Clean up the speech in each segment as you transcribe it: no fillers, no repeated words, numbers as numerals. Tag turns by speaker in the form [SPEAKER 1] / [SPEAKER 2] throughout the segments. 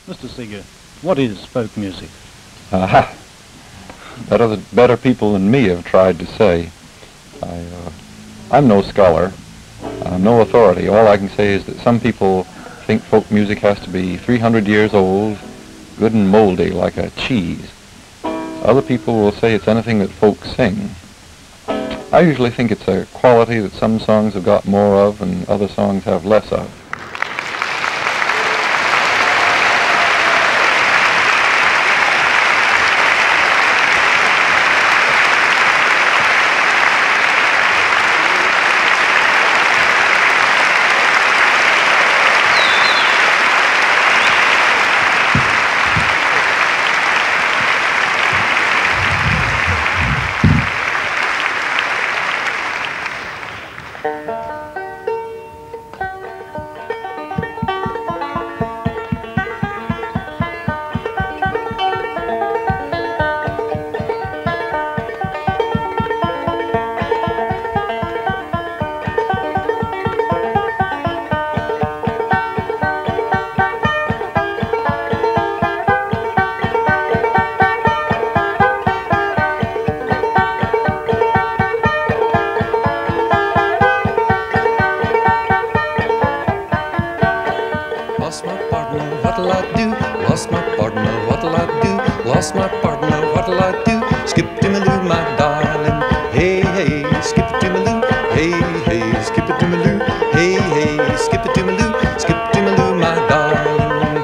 [SPEAKER 1] Mr. Seeger, what is folk music?
[SPEAKER 2] Aha! Better people than me have tried to say. I'm no scholar. I'm no authority. All I can say is that some people think folk music has to be 300 years old, good and moldy like a cheese. Other people will say it's anything that folks sing. I usually think it's a quality that some songs have got more of and other songs have less of.
[SPEAKER 3] Lost my partner, what'll I do? Lost my partner, what'll I do? Lost my partner, what'll I do? Skip-to-me-loo, my darling. Hey, hey, skip-it-to-me-loo. Hey, hey, skip-it-to-me-loo. Hey, hey, skip-it-to-me-loo. Skip-to-me-loo, my darling.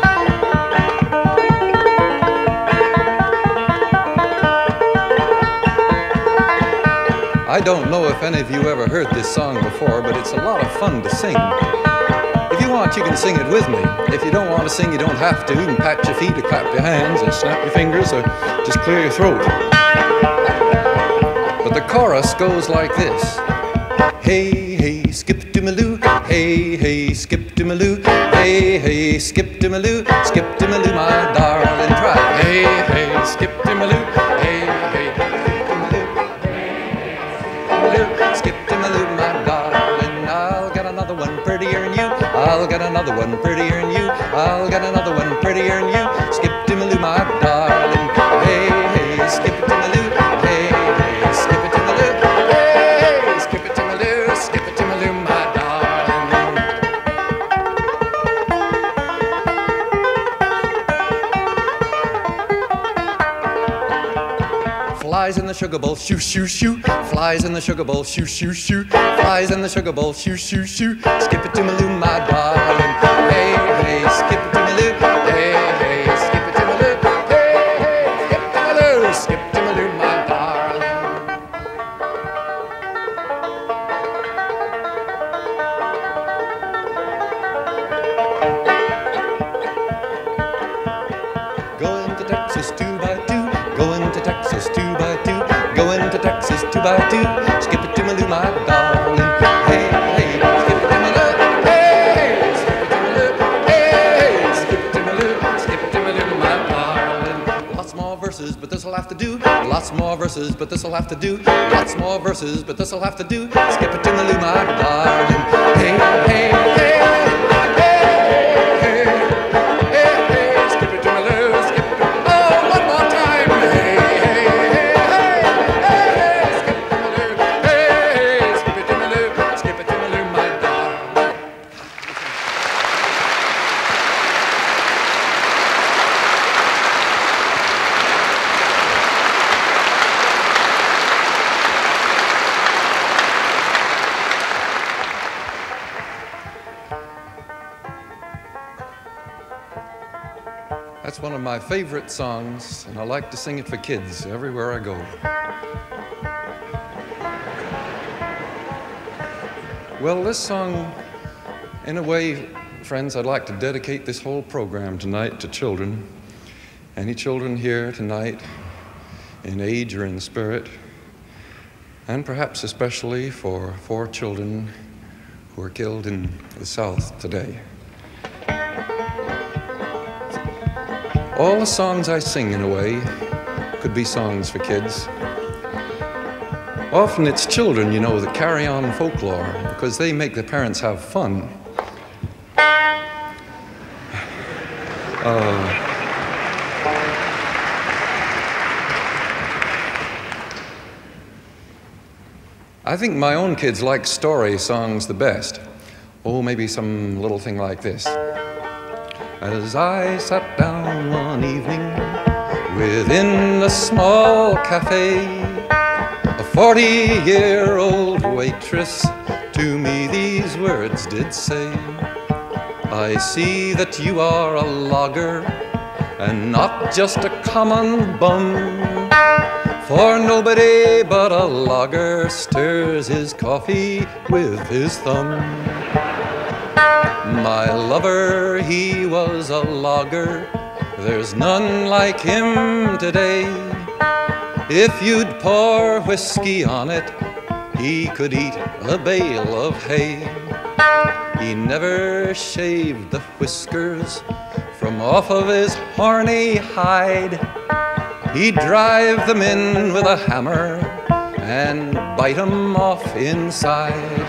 [SPEAKER 3] I don't know if any of you ever heard this song before, but it's a lot of fun to sing. If you want, you can sing it with me. If you don't want to sing, you don't have to. You can pat your feet or clap your hands or snap your fingers or just clear your throat. But the chorus goes like this. Hey, hey, skip-to-me-loo. Hey, hey, skip-to-me-loo. Hey, hey, skip-to-me-loo. Skip-to-me-loo, my darling. Try it. Hey, hey, skip-to-me-loo. Hey, hey, skip-to-me-loo. Skip-to-me-loo, my darling. I'll get another one prettier than you. I'll get another one prettier than you. I'll get another one prettier than you. Skip-to-me-loo, my darling. Hey, hey, skip-it-to-me-loo. Hey, hey, skip-it-to-me-loo. Hey, hey, skip-it-to-me-loo. Skip-it-to-me-loo, my darling. Flies in the sugar bowl, shoo, shoo, shoo. Flies in the sugar bowl, shoo, shoo, shoo. Flies in the sugar bowl, shoo, shoo, shoo. Skip-it-to-me-loo, my darling. Hey, hey, skip-it-to-me-loo. Hey, hey, skip-it-to-me-loo. Hey, hey, skip-it-to-me-loo. Skip-it-to-me-loo, my darling. Going to Texas 2x2. Going to Texas 2x2. Going to Texas 2x2. Skip-it-to-me-loo, my darling. Hey, hey, skip-it-to-me-loo. Hey, skip-it-to-me-loo. Hey, skip-it-to-me-loo. Skip-it-to-me-loo, my darling. Lots more verses, but this'll have to do. Lots more verses, but this'll have to do. Lots more verses, but this'll have to do. Skip-it-to-me-loo, my darling. Hey, hey, hey. That's one of my favorite songs, and I like to sing it for kids everywhere I go. Well, this song, in a way, friends, I'd like to dedicate this whole program tonight to children. Any children here tonight, in age or in spirit, and perhaps especially for 4 children who were killed in the South today. All the songs I sing, in a way, could be songs for kids. Often it's children, you know, that carry on folklore because they make the parents have fun. I think my own kids like story songs the best. Oh, maybe some little thing like this. As I sat down one evening within a small cafe, a 40-year-old waitress to me these words did say, I see that you are a logger and not just a common bum, for nobody but a logger stirs his coffee with his thumb. My lover, he was a logger, there's none like him today. If you'd pour whiskey on it, he could eat a bale of hay. He never shaved the whiskers from off of his horny hide. He'd drive them in with a hammer and bite 'em off inside.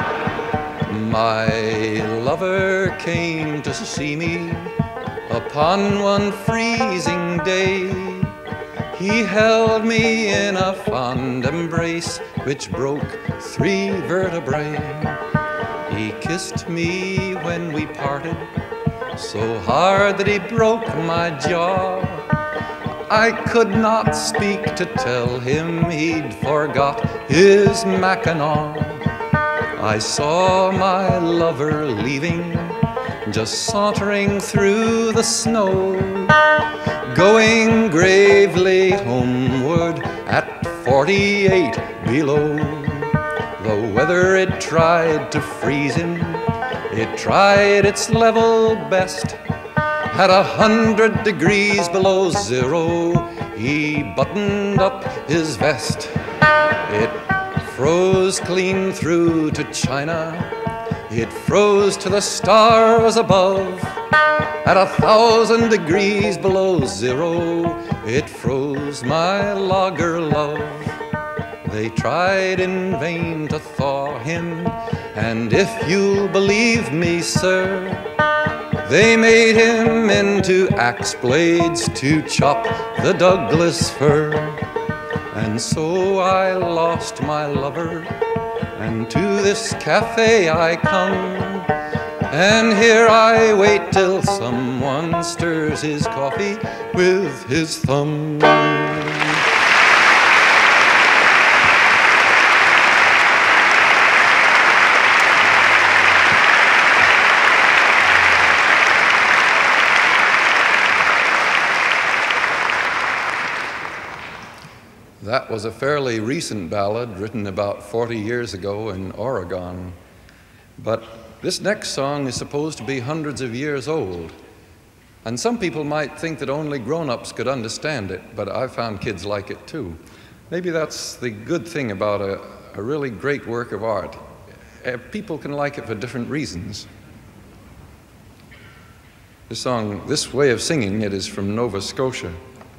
[SPEAKER 3] My lover came to see me upon one freezing day. He held me in a fond embrace which broke 3 vertebrae. He kissed me when we parted so hard that he broke my jaw. I could not speak to tell him he'd forgot his mackinaw. I saw my lover leaving, just sauntering through the snow, going gravely homeward at 48 below. The weather, it tried to freeze him, it tried its level best. At 100 degrees below zero, he buttoned up his vest. It froze clean through to China, it froze to the stars above. At 1,000 degrees below zero, it froze my logger love. They tried in vain to thaw him, and if you'll believe me, sir, they made him into axe blades to chop the Douglas fir. And so I lost my lover, and to this cafe I come, and here I wait till someone stirs his coffee with his thumb. That was a fairly recent ballad written about 40 years ago in Oregon. But this next song is supposed to be hundreds of years old. And some people might think that only grown-ups could understand it, but I found kids like it too. Maybe that's the good thing about a really great work of art. People can like it for different reasons. This song, this way of singing it, is from Nova Scotia.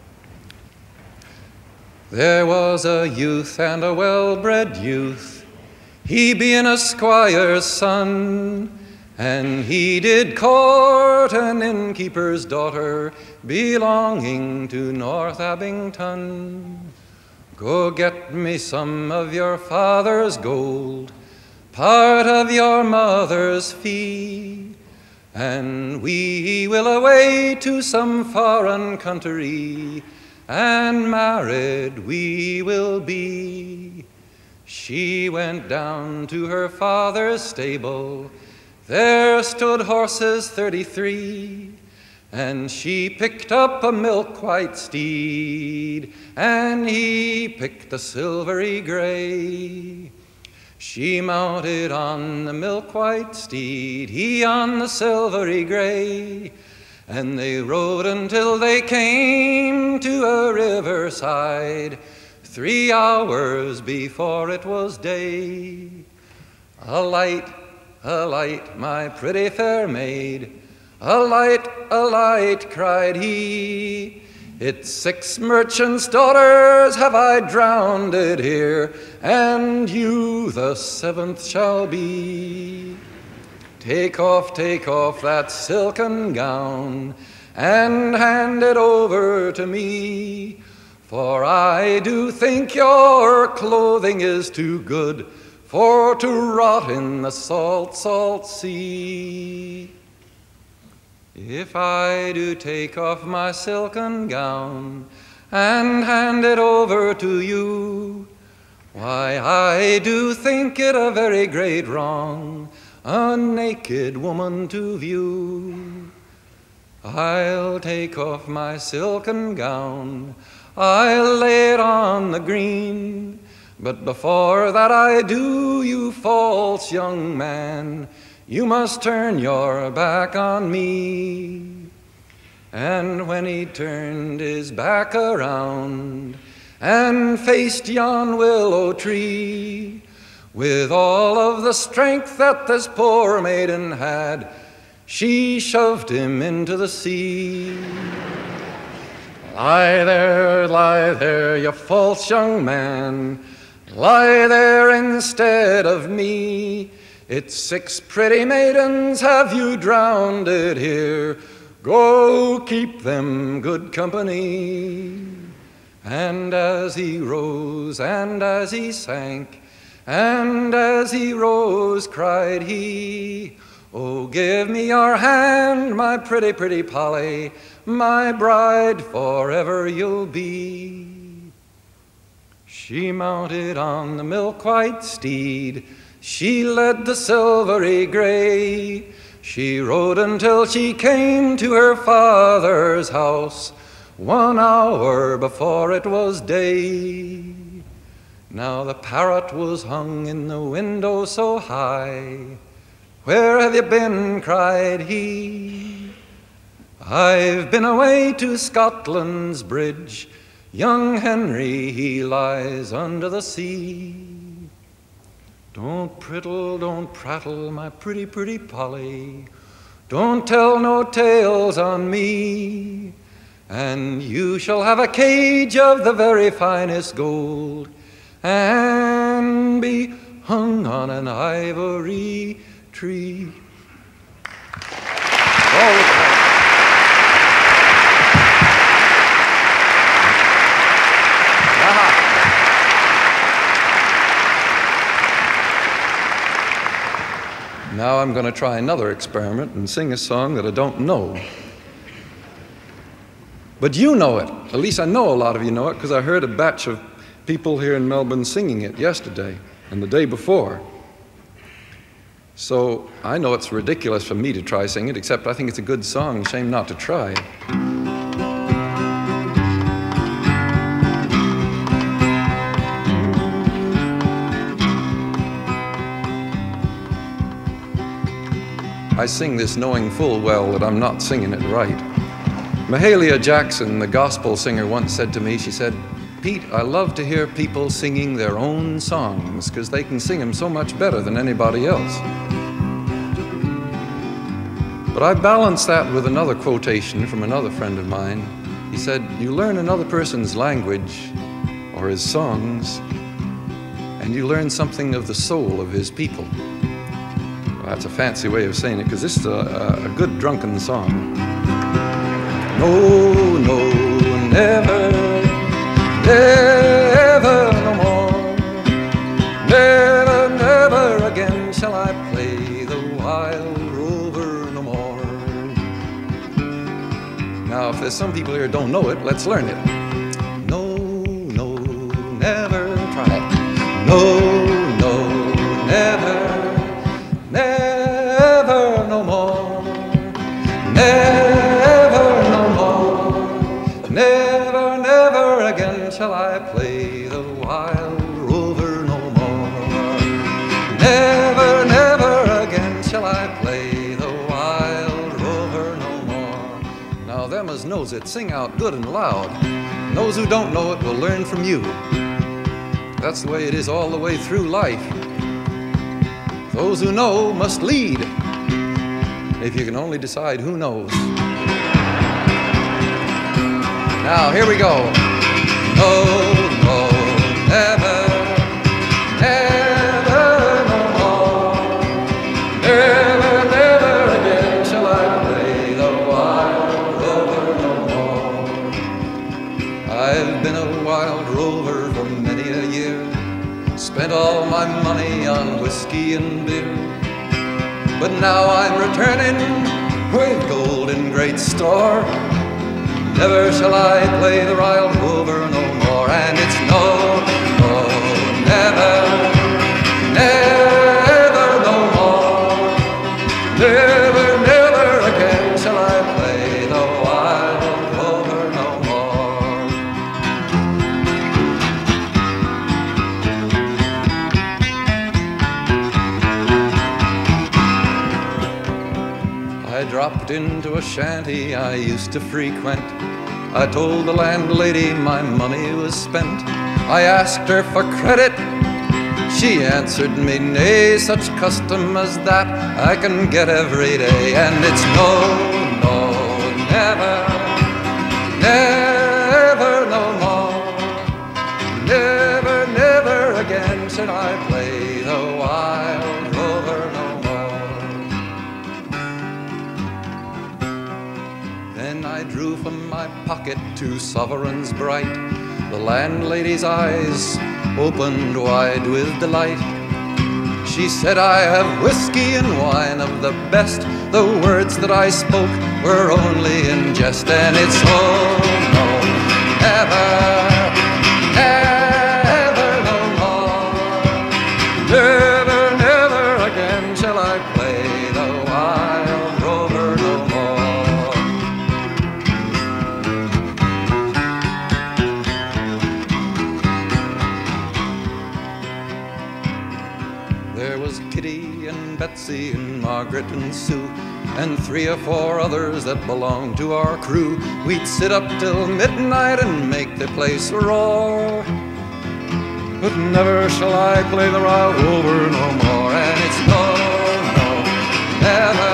[SPEAKER 3] There was a youth and a well-bred youth, he being a squire's son, and he did court an innkeeper's daughter belonging to North Abington. Go get me some of your father's gold, part of your mother's fee, and we will away to some foreign country, and married we will be. She went down to her father's stable, there stood horses 33, and she picked up a milk-white steed, and he picked the silvery gray. She mounted on the milk-white steed, he on the silvery gray, and they rode until they came to a riverside, 3 hours before it was day. Alight, alight, my pretty fair maid, alight, cried he. It's 6 merchants' daughters have I drowned here, and you the 7th shall be. Take off that silken gown, and hand it over to me, For I do think your clothing is too good for to rot in the salt, salt sea. If I do take off my silken gown and hand it over to you, why, I do think it a very great wrong, a naked woman to view. I'll take off my silken gown, I'll lay it on the green, but before that I do, you false young man, you must turn your back on me. And when he turned his back around and faced yon willow tree, with all of the strength that this poor maiden had, she shoved him into the sea. Lie there, you false young man, lie there instead of me. It's 6 pretty maidens have you drowned it here. Go keep them good company. And as he rose and as he sank, and as he rose cried he, oh, give me your hand, my pretty, pretty Polly, my bride forever you'll be. She mounted on the milk-white steed, she led the silvery gray. She rode until she came to her father's house, 1 hour before it was day. Now the parrot was hung in the window so high. Where have you been? Cried he. I've been away to Scotland's bridge. Young Henry, he lies under the sea. Don't prattle, my pretty, pretty Polly. Don't tell no tales on me. And you shall have a cage of the very finest gold, and be hung on an ivory tree. Now I'm going to try another experiment and sing a song that I don't know. But you know it. At least I know a lot of you know it, because I heard a batch of people here in Melbourne singing it yesterday and the day before. So I know it's ridiculous for me to try singing it, except I think it's a good song. Shame not to try. I sing this knowing full well that I'm not singing it right. Mahalia Jackson, the gospel singer, once said to me, she said, Pete, I love to hear people singing their own songs because they can sing them so much better than anybody else. But I balanced that with another quotation from another friend of mine. He said, you learn another person's language or his songs, and you learn something of the soul of his people. Well, that's a fancy way of saying it, because this is a good drunken song. No, no, never, never no more. Never, never again shall I play the wild rover no more. Now, if there's some people here who don't know it, let's learn it. No, no, never, try it. No, no, never, never no more. Never no more. Never, never again shall I play the wild rover no more. Never, never again shall I play the wild rover no more. Now them as knows it, sing out good and loud. And those who don't know it will learn from you. That's the way it is all the way through life. Those who know must lead, if you can only decide who knows. Now, here we go. No, no, never, never no more. Never, never again shall I play the wild rover no more. I've been a my money on whiskey and beer. But now I'm returning with gold in great store. Never shall I play the Royal Rover no more. And it's no, no, never, never no more. Never, never again shall I play the Wild Rover no more. I dropped into a shanty I used to frequent. I told the landlady my money was spent. I asked her for credit. She answered me, nay, such custom as that I can get every day. And it's no, no, never, never no more. Never, never again shall I play the Wild Rover no more. Then I drew from my pocket 2 sovereigns bright. The landlady's eyes opened wide with delight. She said, I have whiskey and wine of the best. The words that I spoke were only in jest. And it's oh no, never, never no more. Never, never again shall I play the Wild Rover no more. There was Kitty and Betsy and Margaret and Sue and 3 or 4 others that belonged to our crew. We'd sit up till midnight and make the place roar. But never shall I play the Royal Rover no more. And it's no, no, never,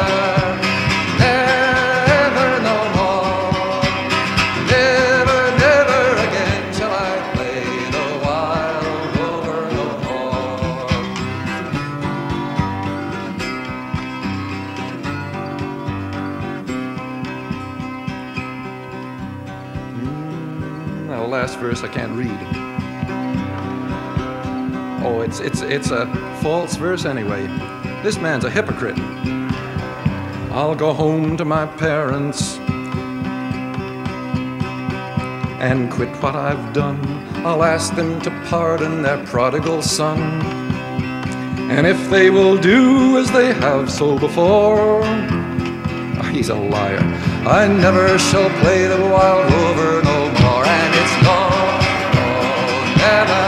[SPEAKER 3] never no more. Never, never again shall I play the Wild Rover no more. Now, the last verse I can't read. Oh, it's a false verse anyway. This man's a hypocrite. I'll go home to my parents and quit what I've done. I'll ask them to pardon their prodigal son. And if they will do as they have so before, he's a liar. I never shall play the Wild Rover no more. And it's no, no, never,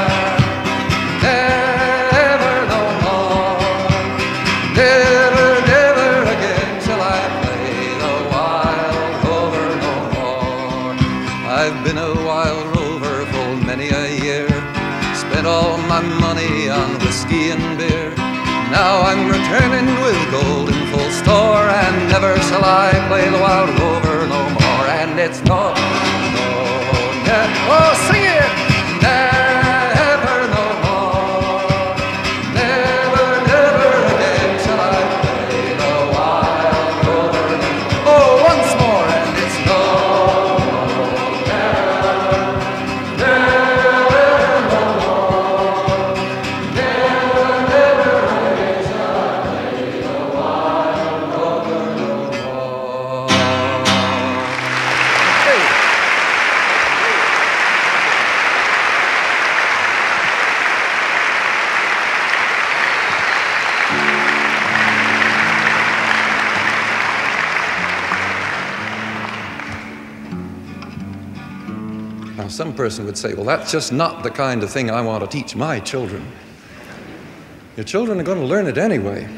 [SPEAKER 3] never no more. Never, never again shall I play the Wild Rover no more. I've been a wild rover for many a year, spent all my money on whiskey and beer. Now I'm returning with gold in full store, and never shall I play the Wild Rover no more. And it's no, no, never, oh, sing it! Never no more. Never, never again shall I play the Wild Rover no more. Oh, once more, and it's no, never, never no more. Never, never again shall I play the Wild Rover no more. Hey. Now, some person would say, well, that's just not the kind of thing I want to teach my children. Your children are going to learn it anyway.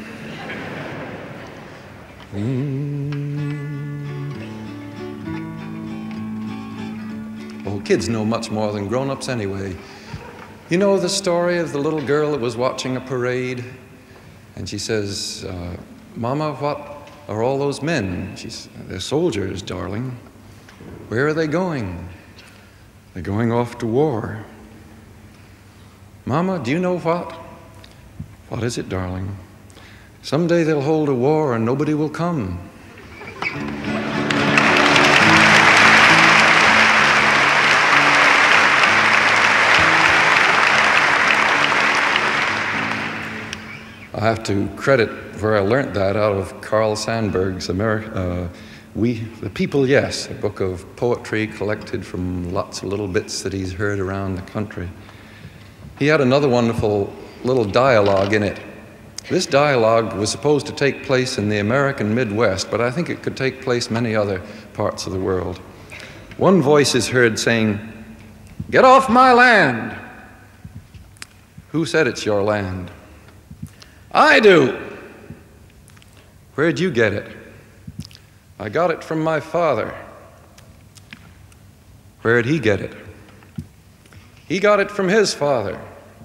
[SPEAKER 3] Oh, kids know much more than grown-ups anyway. You know the story of the little girl that was watching a parade, and she says, Mama, what are all those men? They're soldiers, darling. Where are they going? They're going off to war. Mama, do you know what? What is it, darling? Someday they'll hold a war and nobody will come.
[SPEAKER 4] have to credit where I learnt that out of Carl Sandburg's the People, Yes, a book of poetry collected from lots of little bits that he's heard around the country. He had another wonderful little dialogue in it. This dialogue was supposed to take place in the American Midwest, but I think it could take place many other parts of the world. One voice is heard saying, "Get off my land." Who said it's your land? I do. Where'd you get it? I got it from my father. Where'd he get it? He got it from his father.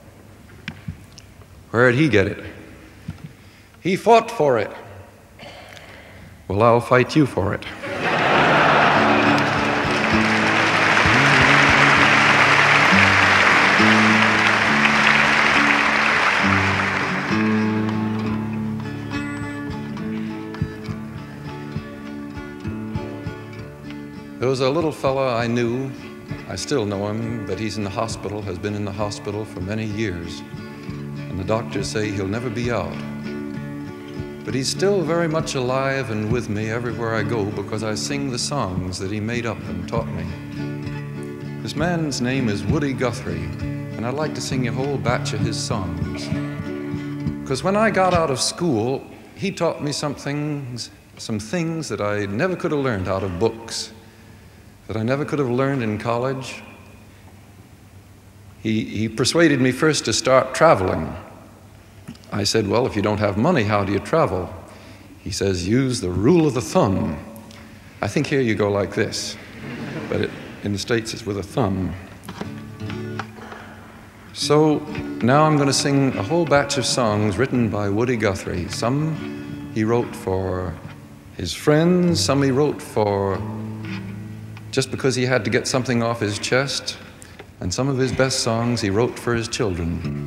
[SPEAKER 4] Where'd he get it? He fought for it. Well, I'll fight you for it. There was a little fella I knew, I still know him, but he's in the hospital, has been in the hospital for many years. And the doctors say he'll never be out. But he's still very much alive and with me everywhere I go because I sing the songs that he made up and taught me. This man's name is Woody Guthrie, and I'd like to sing you a whole batch of his songs. Because when I got out of school, he taught me some things that I never could have learned out of books, that I never could have learned in college. He persuaded me first to start traveling. I said, well, if you don't have money, how do you travel? He says, use the rule of the thumb. I think here you go like this, but in the States it's with a thumb. So now I'm going to sing a whole batch of songs written by Woody Guthrie. Some he wrote for his friends, some he wrote for just because he had to get something off his chest, and some of his best songs he wrote for his children.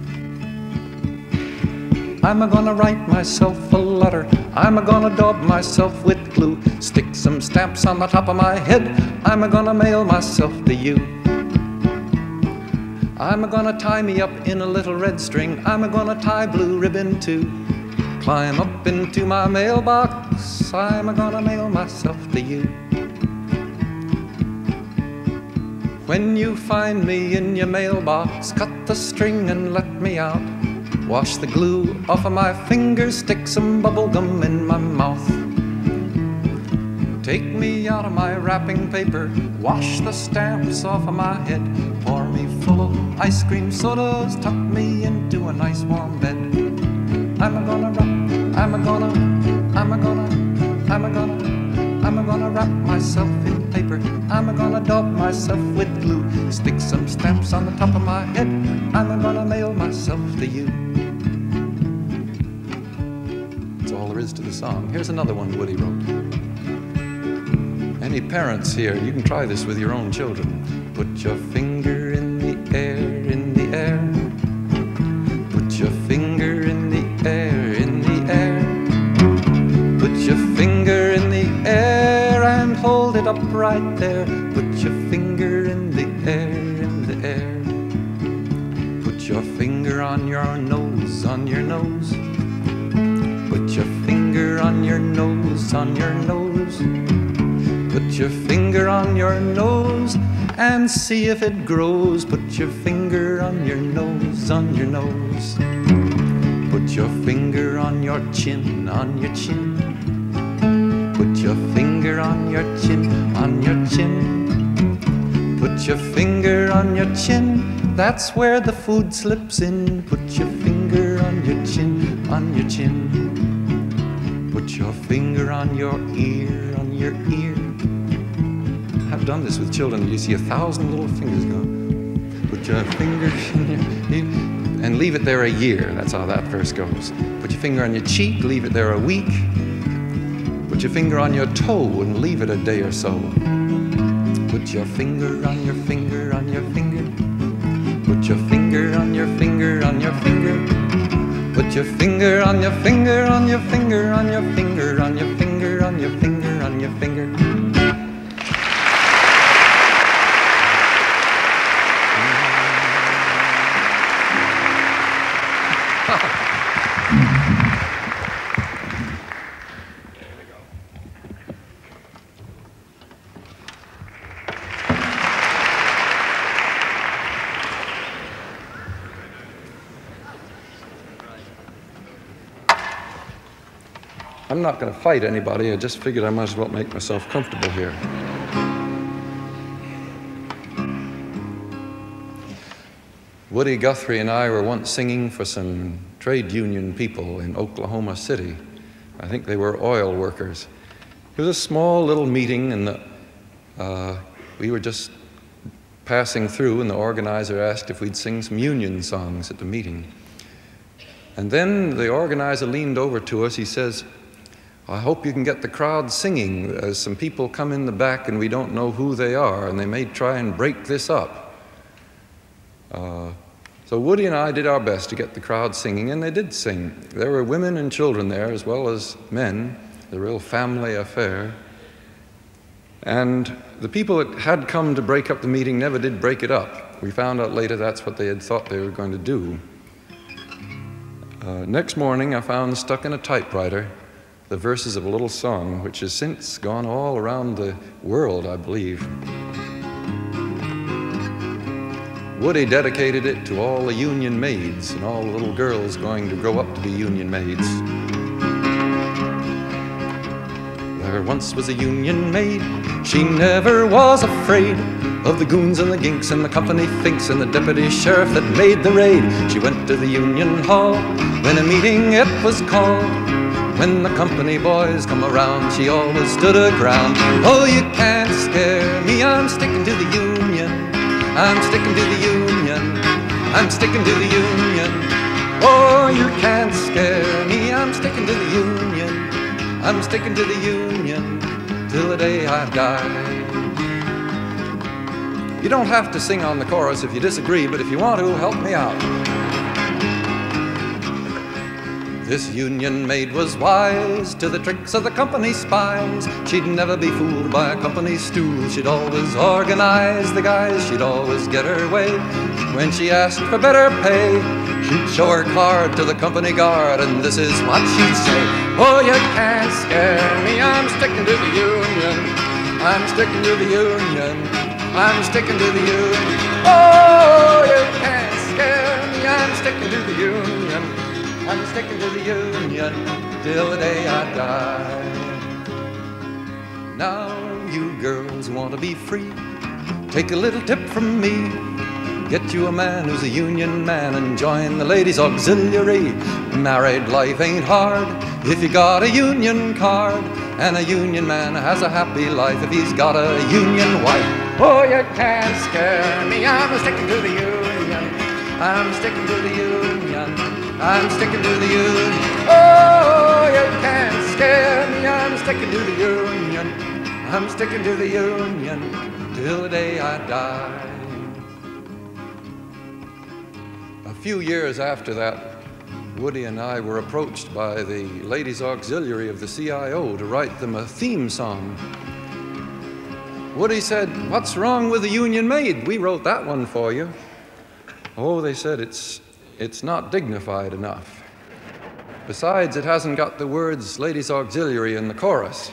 [SPEAKER 4] I'm a-gonna write myself a letter, I'm a-gonna daub myself with glue, stick some stamps on the top of my head, I'm a-gonna mail myself to you. I'm a-gonna tie me up in a little red string, I'm a-gonna tie blue ribbon too, climb up into my mailbox, I'm a-gonna mail myself to you. When you find me in your mailbox, cut the string and let me out. Wash the glue off of my fingers, stick some bubble gum in my mouth. Take me out of my wrapping paper, wash the stamps off of my head, pour me full of ice cream sodas, tuck me into a nice warm bed. I'm gonna wrap myself in paper, I'm gonna daub myself with glue, stick some stamps on the top of my head, I'm gonna mail myself to you. That's all there is to the song. Here's another one Woody wrote. Any parents here, you can try this with your own children. Put your finger in the air, in the air. Put your finger in the air, in the air. Put your finger in the air and hold it up right there. Put your finger in the air, in the air. Put your finger on your nose, on your nose. Put your finger on your nose, on your nose. Put your finger on your nose and see if it grows. Put your finger on your nose, on your nose. Put your finger on your chin, on your chin. Put your finger on your chin, on your chin. Put your finger on your chin, that's where the food slips in. Put your finger on your chin, on your chin. Put your finger on your ear, on your ear. I've done this with children. You see 1,000 little fingers go. Put your finger in your ear and leave it there a year. That's how that verse goes. Put your finger on your cheek, leave it there a week. Put your finger on your toe and leave it a day or so. Put your finger on your finger, on your finger. Put your finger on your finger, on your finger. Put your finger on your finger, on your finger, on your finger, on your finger, on your finger, on your finger. Ha ha. I'm not going to fight anybody. I just figured I might as well make myself comfortable here. Woody Guthrie and I were once singing for some trade union people in Oklahoma City. I think they were oil workers. It was a small little meeting, and we were just passing through, and the organizer asked if we'd sing some union songs at the meeting. And then the organizer leaned over to us. He says, I hope you can get the crowd singing, as some people come in the back and we don't know who they are, and they may try and break this up. So Woody and I did our best to get the crowd singing, and they did sing. There were women and children there as well as men, a real family affair. And the people that had come to break up the meeting never did break it up. We found out later that's what they had thought they were going to do. Next morning, I found stuck in a typewriter the verses of a little song which has since gone all around the world, I believe. Woody dedicated it to all the union maids and all the little girls going to grow up to be union maids. There once was a union maid, she never was afraid of the goons and the ginks and the company finks and the deputy sheriff that made the raid. She went to the union hall when a meeting it was called. When the company boys come around, she always stood her ground. Oh, you can't scare me, I'm sticking to the union. I'm sticking to the union. I'm sticking to the union. Oh, you can't scare me, I'm sticking to the union. I'm sticking to the union till the day I die. You don't have to sing on the chorus if you disagree, but if you want to, help me out. This union maid was wise to the tricks of the company spies. She'd never be fooled by a company stool. She'd always organize the guys. She'd always get her way. When she asked for better pay, she'd show her card to the company guard, and this is what she'd say. Oh, you can't scare me, I'm sticking to the union. I'm sticking to the union. I'm sticking to the union. Oh, you can't scare me, I'm sticking to the union. I'm sticking to the union till the day I die. Now, you girls want to be free, take a little tip from me. Get you a man who's a union man and join the ladies' auxiliary. Married life ain't hard if you got a union card, and a union man has a happy life if he's got a union wife. Oh, you can't scare me, I'm sticking to the union. I'm sticking to the union. I'm sticking to the union. Oh, you can't scare me, I'm sticking to the union. I'm sticking to the union till the day I die. A few years after that, Woody and I were approached by the ladies' auxiliary of the CIO to write them a theme song. Woody said, "What's wrong with the union maid? We wrote that one for you." Oh, they said, it's not dignified enough. Besides, it hasn't got the words ladies' auxiliary in the chorus.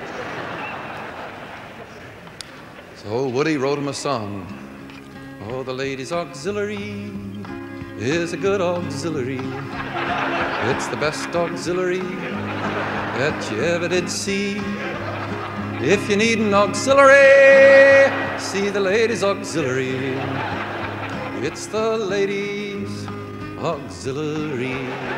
[SPEAKER 4] So Woody wrote him a song. Oh, the ladies' auxiliary is a good auxiliary. It's the best auxiliary that you ever did see. If you need an auxiliary, see the ladies' auxiliary. It's the ladies' auxiliary.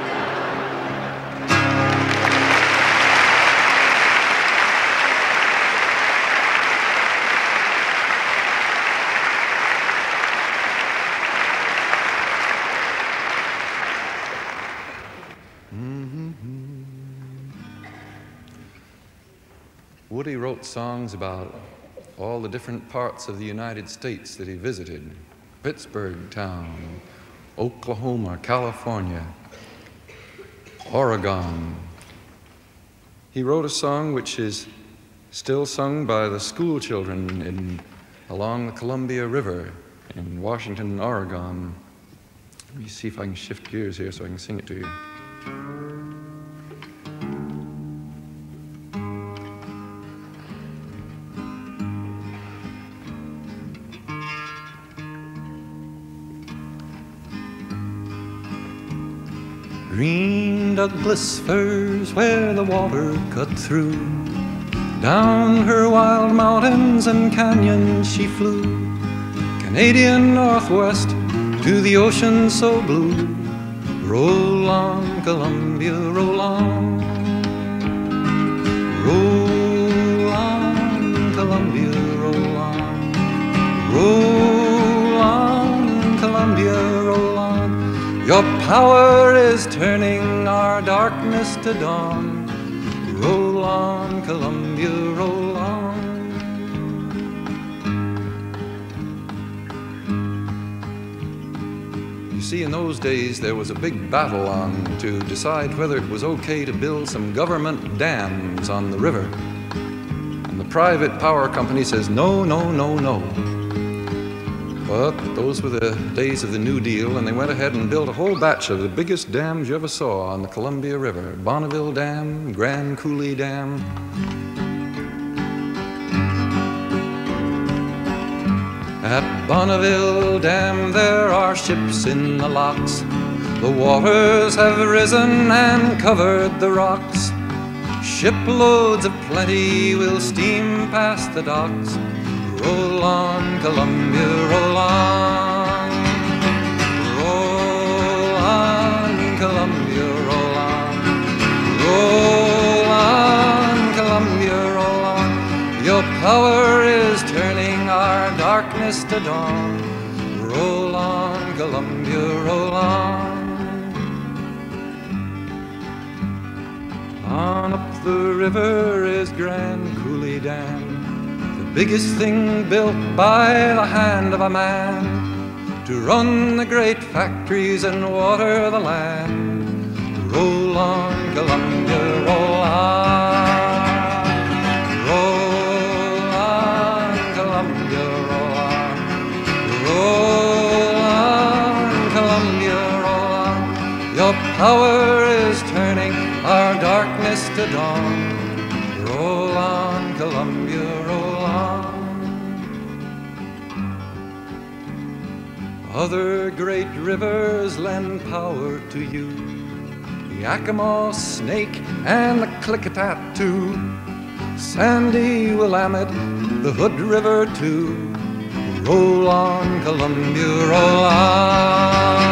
[SPEAKER 4] Woody wrote songs about all the different parts of the United States that he visited. Pittsburgh town, Oklahoma, California, Oregon. He wrote a song which is still sung by the school children along the Columbia River in Washington, Oregon. Let me see if I can shift gears here so I can sing it to you. Green in Douglas firs where the water cut through. Down her wild mountains and canyons she flew, Canadian Northwest to the ocean so blue. Roll on, Columbia, roll on. Roll on, Columbia, roll on. Roll on, Columbia, roll on. Your power is turning our darkness to dawn. Roll on, Columbia, roll on. You see, in those days there was a big battle on to decide whether it was okay to build some government dams on the river. And the private power company says no, no, no, no. But those were the days of the New Deal, and they went ahead and built a whole batch of the biggest dams you ever saw on the Columbia River. Bonneville Dam, Grand Coulee Dam. At Bonneville Dam there are ships in the locks. The waters have risen and covered the rocks. Shiploads of plenty will steam past the docks. Roll on, Columbia, roll on. Roll on, Columbia, roll on. Roll on, Columbia, roll on. Your power is turning our darkness to dawn. Roll on, Columbia, roll on. On up the river is Grand Coulee Dam, biggest thing built by the hand of a man to run the great factories and water the land. Roll on, Columbia, roll on. Roll on, Columbia, roll on. Roll on, Columbia, roll on. Your power is turning our darkness to dawn. Roll on, Columbia, roll on. Other great rivers lend power to you, the Yakima, Snake, and the Klickitat too. Sandy, Willamette, the Hood River too. Roll on, Columbia, roll on.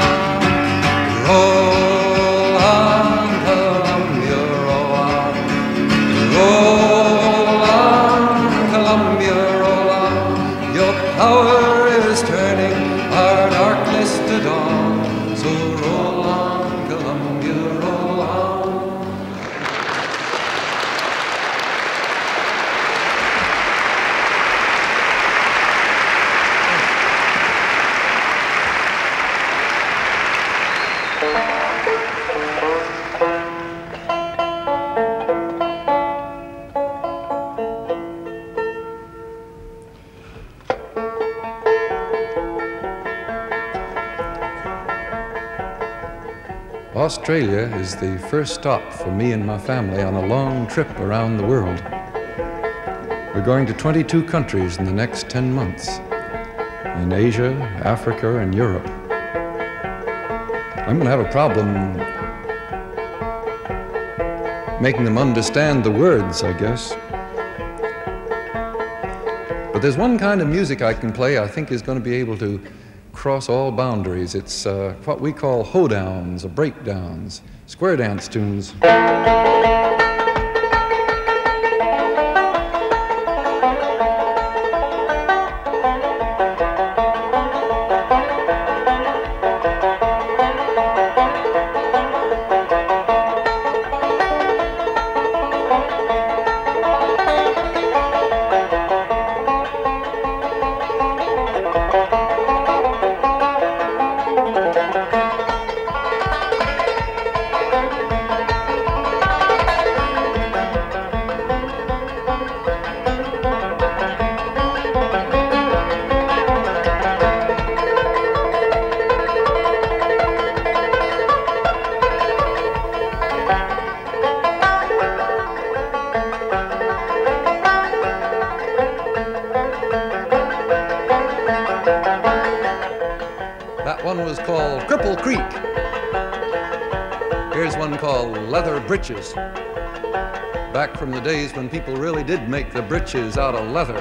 [SPEAKER 4] Roll on, Columbia, roll on. Roll on, Columbia, roll on. Your power is turning our darkness to dawn. So roll on, Columbia, roll on. Australia is the first stop for me and my family on a long trip around the world. We're going to 22 countries in the next 10 months, in Asia, Africa, and Europe. I'm going to have a problem making them understand the words, I guess. But there's one kind of music I can play I think is going to be able to cross all boundaries. It's what we call hoedowns or breakdowns, square dance tunes. That one was called Cripple Creek. Here's one called Leather Breeches. Back from the days when people really did make the breeches out of leather.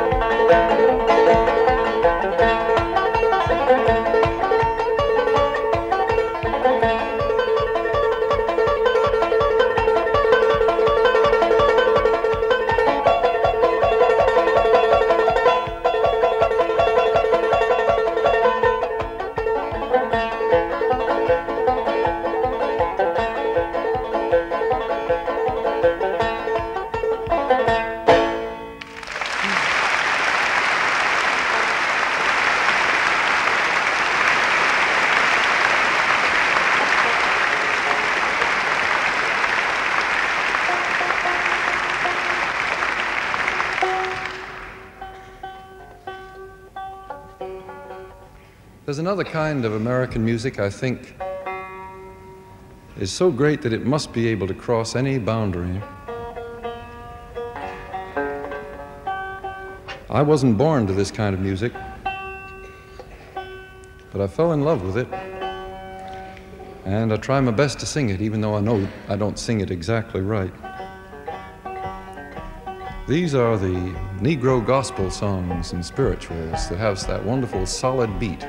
[SPEAKER 4] There's another kind of American music I think is so great that it must be able to cross any boundary. I wasn't born to this kind of music, but I fell in love with it, and I try my best to sing it, even though I know I don't sing it exactly right. These are the Negro gospel songs and spirituals that have that wonderful solid beat.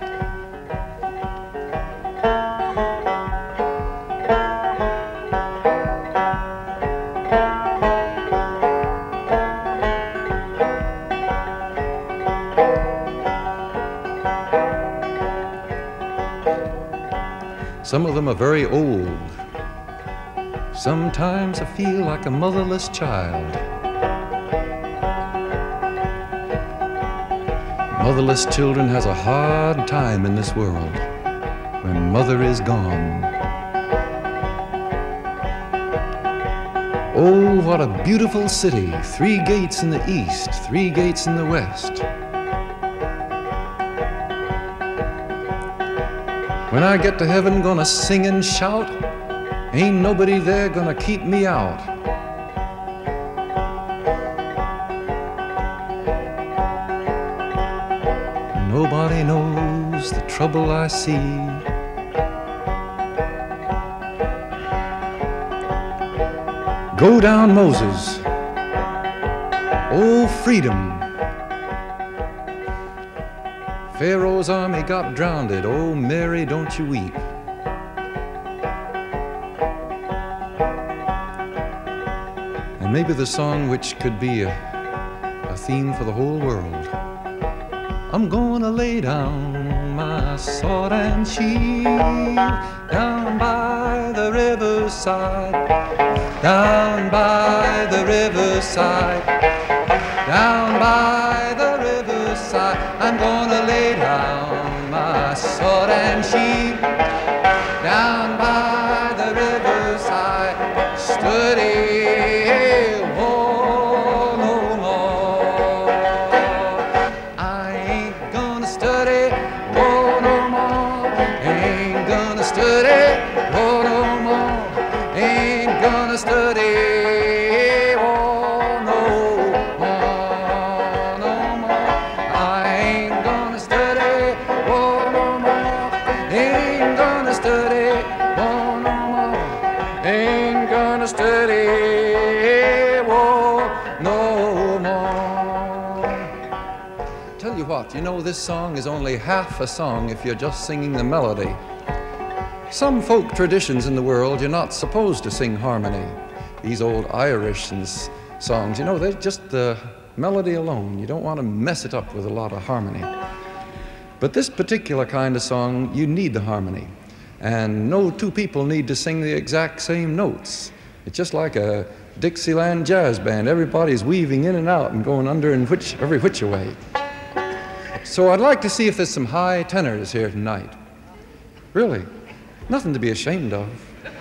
[SPEAKER 4] Some of them are very old. Sometimes I feel like a motherless child. Motherless children has a hard time in this world when mother is gone. Oh, what a beautiful city. 3 gates in the east, 3 gates in the west. When I get to heaven, gonna sing and shout. Ain't nobody there gonna keep me out. Nobody knows the trouble I see. Go down, Moses. Oh, freedom. Pharaoh's army got drowned. Oh, Mary, don't you weep. And maybe the song which could be a theme for the whole world. I'm gonna lay down my sword and shield down by the riverside, down by the riverside, down by the riverside. I'm gonna lay down my sword and shield down by the riverside. Study, oh no more. I ain't gonna study, oh no more. Ain't gonna study, oh no more. Ain't gonna study. You know, this song is only half a song if you're just singing the melody. Some folk traditions in the world, you're not supposed to sing harmony. These old Irish songs, you know, they're just the melody alone. You don't want to mess it up with a lot of harmony. But this particular kind of song, you need the harmony. And no 2 people need to sing the exact same notes. It's just like a Dixieland jazz band. Everybody's weaving in and out and going under and every which way. So I'd like to see if there's some high tenors here tonight. Really, nothing to be ashamed of.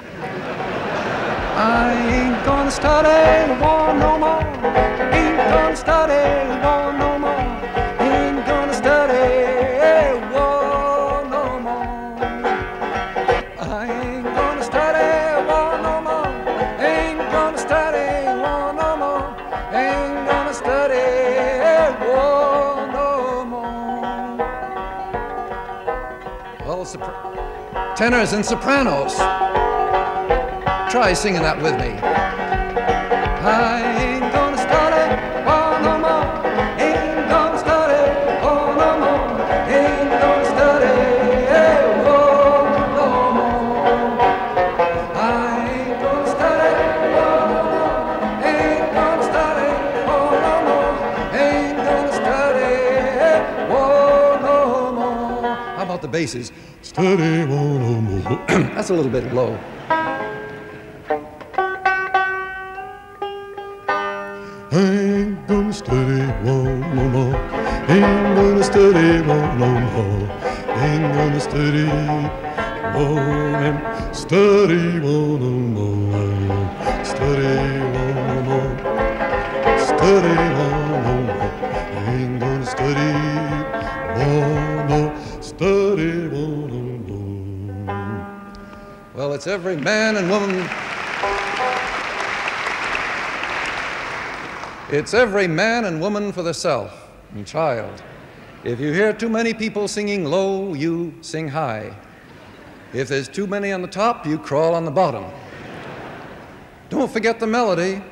[SPEAKER 4] I ain't gonna study war no more. Ain't gonna study war no more. Ain't gonna study war no more. I ain't gonna study war no more. Ain't gonna study war no more. Ain't gonna study war no more. Well, tenors and sopranos. Try singing that with me. I ain't gonna study, oh no more. Ain't gonna study, oh no more. Ain't gonna study, oh no more. I ain't gonna study, oh no more. Ain't gonna study, oh no more. Ain't gonna study, oh no more. How about the basses? Study, oh no more. That's a little bit low. Ain't gonna study one no more. Ain't gonna study one no more. Ain't gonna study one. Study one no more. Study one no more. Study one no more. Ain't gonna study one no. Study one no more. Well, it's every man and woman. It's every man and woman for theirself and child. If you hear too many people singing low, you sing high. If there's too many on the top, you crawl on the bottom. Don't forget the melody.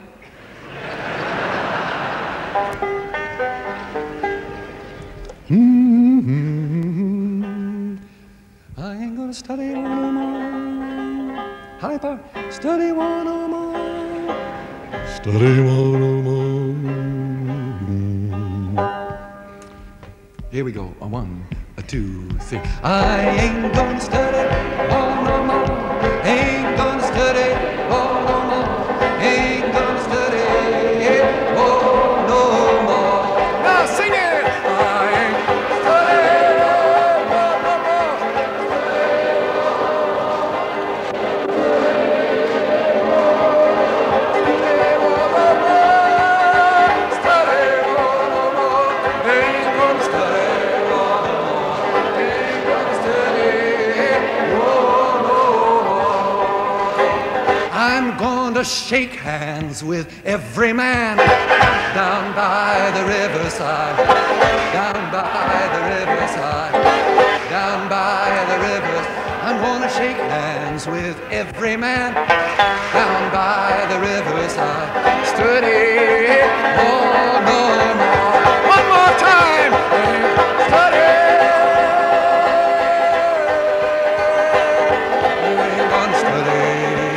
[SPEAKER 4] I ain't gonna study one no more. High power, study one no more. Study one no more. Here we go. A 1, a 2, 3. I ain't gonna study oh no more. Ain't gonna study oh no more. Ain't gonna study oh no more. Now sing it. I ain't gonna study oh no more. I'm going to shake hands with every man down by the riverside, down by the riverside, down by the rivers. I'm going to shake hands with every man down by the riverside. Study, oh no more. One more time. Study. We're going to study.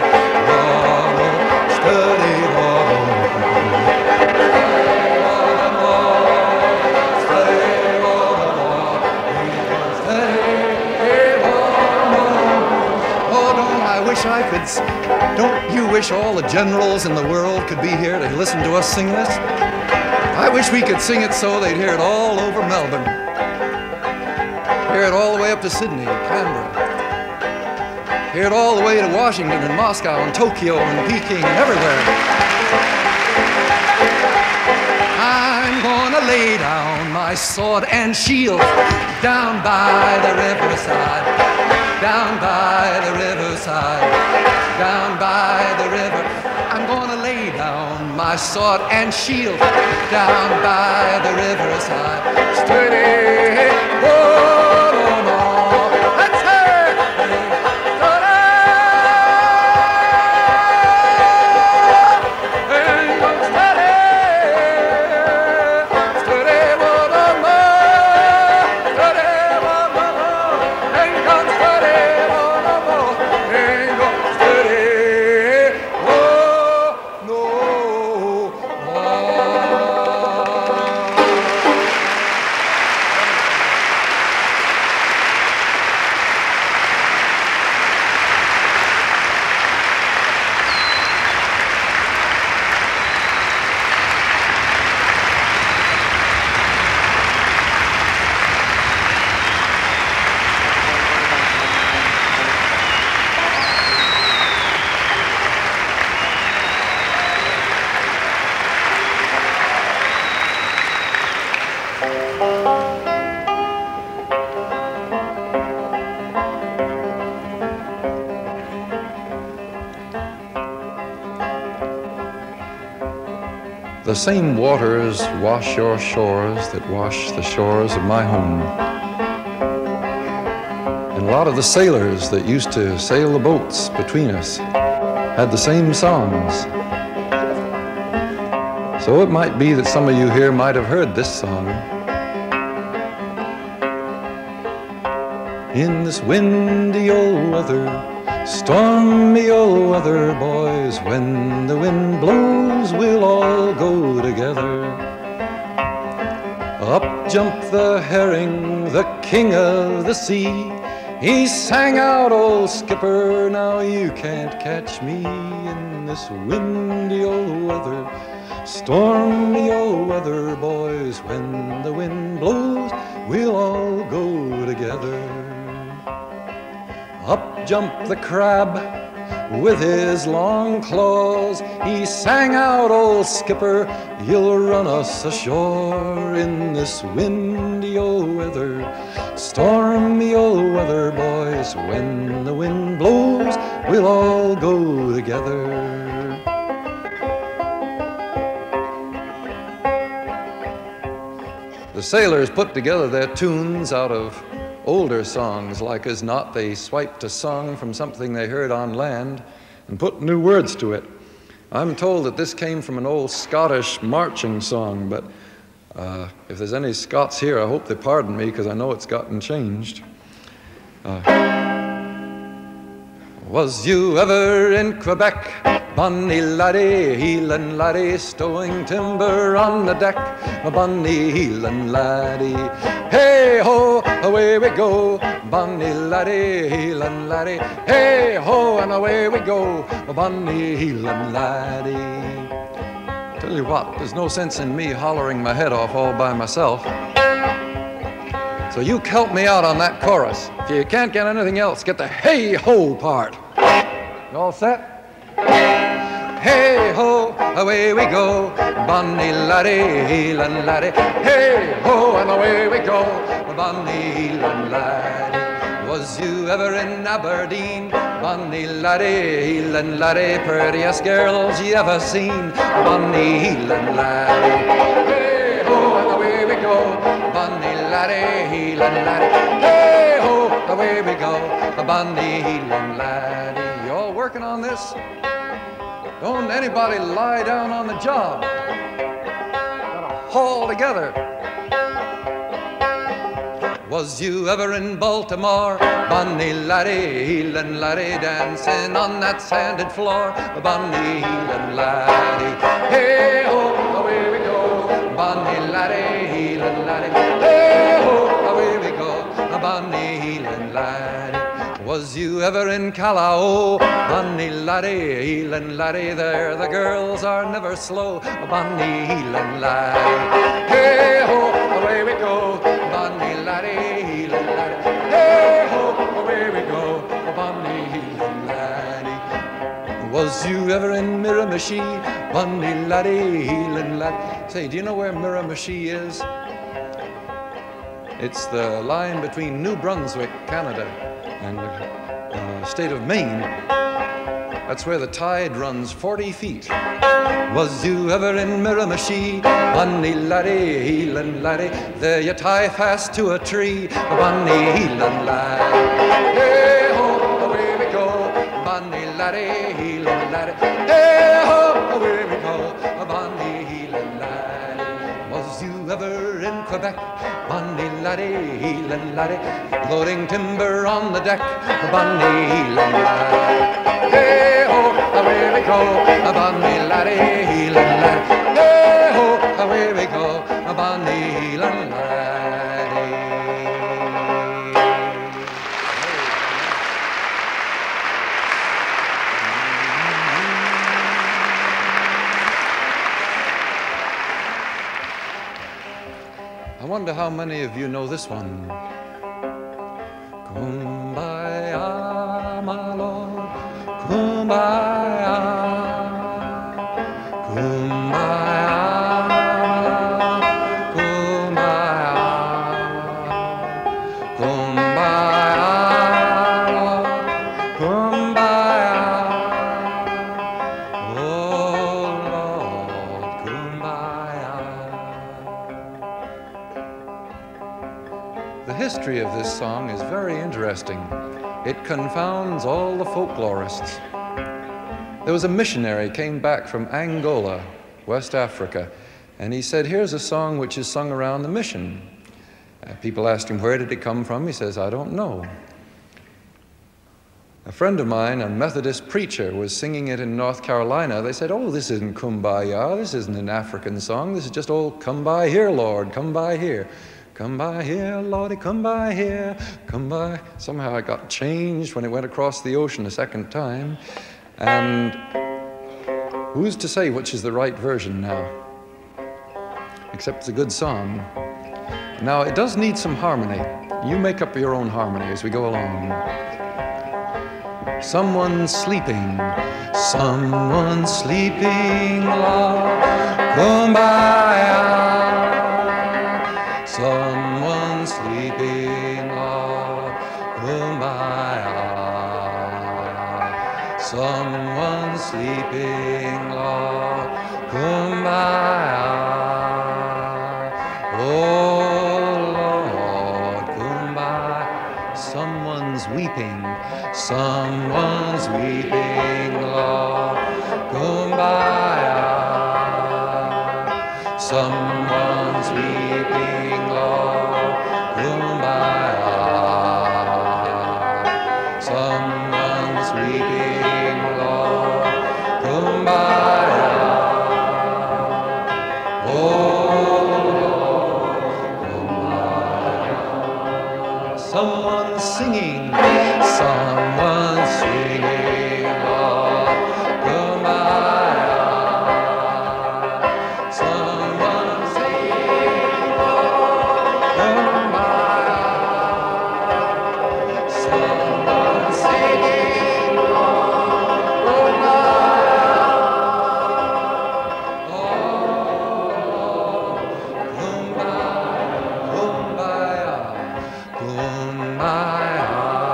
[SPEAKER 4] I could. Don't you wish all the generals in the world could be here to listen to us sing this? I wish we could sing it so they'd hear it all over Melbourne. Hear it all the way up to Sydney, Canberra. Hear it all the way to Washington and Moscow and Tokyo and Peking and everywhere. I'm gonna lay down my sword and shield down by the riverside. Down by the riverside, down by the river. I'm gonna lay down my sword and shield down by the riverside. Steady, oh no more. Let's hear steady. Ain't gonna steady, steady, oh no more. Steady, oh no more. Ain't gonna steady. The same waters wash your shores that wash the shores of my home. And a lot of the sailors that used to sail the boats between us had the same songs. So it might be that some of you here might have heard this song. In this windy old weather, stormy old weather, boys, when the wind blows, we'll all go together. Up jumped the herring, the king of the sea. He sang out, old skipper, now you can't catch me in this windy old weather, stormy old weather, boys, when the wind blows, we'll all go together. Up jumped the crab with his long claws. He sang out, old skipper, you'll run us ashore in this windy old weather, stormy old weather, boys, when the wind blows, we'll all go together. The sailors put together their tunes out of older songs. Like as not, they swiped a song from something they heard on land and put new words to it. I'm told that this came from an old Scottish marching song, but if there's any Scots here, I hope they pardon me, because I know it's gotten changed. Was you ever in Quebec, bonny laddie, Heelan laddie, stowing timber on the deck, my bonny Heelan laddie? Hey ho, away we go, bonny laddie, Heelan laddie. Hey ho, and away we go, my bonny Heelan laddie. Tell you what, there's no sense in me hollering my head off all by myself. So you help me out on that chorus. If you can't get anything else, get the hey ho part. You all set? Hey ho, away we go, bonny laddie, Heelan laddie. Hey ho, and away we go, bonny Heelan laddie. Was you ever in Aberdeen, bonny laddie, Heelan laddie, prettiest girls you ever seen, bonny Heelan laddie. Hey ho, and away we go, bonny laddie, Heelan laddie. Hey ho, away we go, bonny Heelan laddie. You all working on this? Don't anybody lie down on the job. Gotta haul together. Was you ever in Baltimore, bonny laddie, Heelan laddie, dancing on that sanded floor, bonny Heelan laddie? Hey ho, away we go, bonny laddie, Heelan laddie. Hey ho, away we go, bonny Heelan laddie. Was you ever in Callao, bonny laddie, Heelan laddie, there the girls are never slow, bonny Heelan laddie. Hey ho, away we go, bonny laddie, Heelan laddie. Hey ho, away we go, bonny Heelan laddie. Was you ever in Miramichi, bonny laddie, Heelan laddie? Say, do you know where Miramichi is? It's the line between New Brunswick, Canada, and the state of Maine. That's where the tide runs 40 feet. Was you ever in Miramichi, bonny laddie, Heelan laddie? There you tie fast to a tree, bonny Heelan laddie. Hey ho, away we go, bonny laddie, Heelan laddie. Hey ho, away we go, bonny Heelan laddie. Was you ever in Quebec, bonny laddie, Heelan laddie, loading timber on the deck, bonny Heelan laddie? Hey ho, away we go, bonny laddie, Heelan laddie. Hey ho, away we go, bonny Heelan laddie. I wonder how many of you know this one. Kumbaya, my Lord, kumbaya, kumbaya, kumbaya, kumbaya, kumbaya, oh Lord, kumbaya. The history of this song is very interesting. It confounds all the folklorists. There was a missionary came back from Angola, West Africa, and he said, here's a song which is sung around the mission. People asked him, where did it come from? He says, I don't know. A friend of mine, a Methodist preacher, was singing it in North Carolina. They said, oh, this isn't Kumbaya, this isn't an African song, this is just old come by here, Lord, come by here. Come by here, Lordy, come by here, come by. Somehow it got changed when it went across the ocean a second time. And who's to say which is the right version now? Except it's a good song. Now, it does need some harmony. You make up your own harmony as we go along. Someone's sleeping, Lord, kumbaya. Someone's sleeping, Lord, kumbaya. Someone's sleeping, Lord, kumbaya. Oh, Lord, kumbaya. Someone's weeping, someone's weeping, Lord, kumbaya. Someone's weeping, Lord, kumbaya. Someone's weeping, Lord, kumbaya. Oh, Lord, kumbaya. Someone's singing, someone's singing, Lord, kumbaya. Someone's singing, Lord, kumbaya. Someone's singing, Lord, kumbaya. Oh, kumbaya, kumbaya, kumbaya.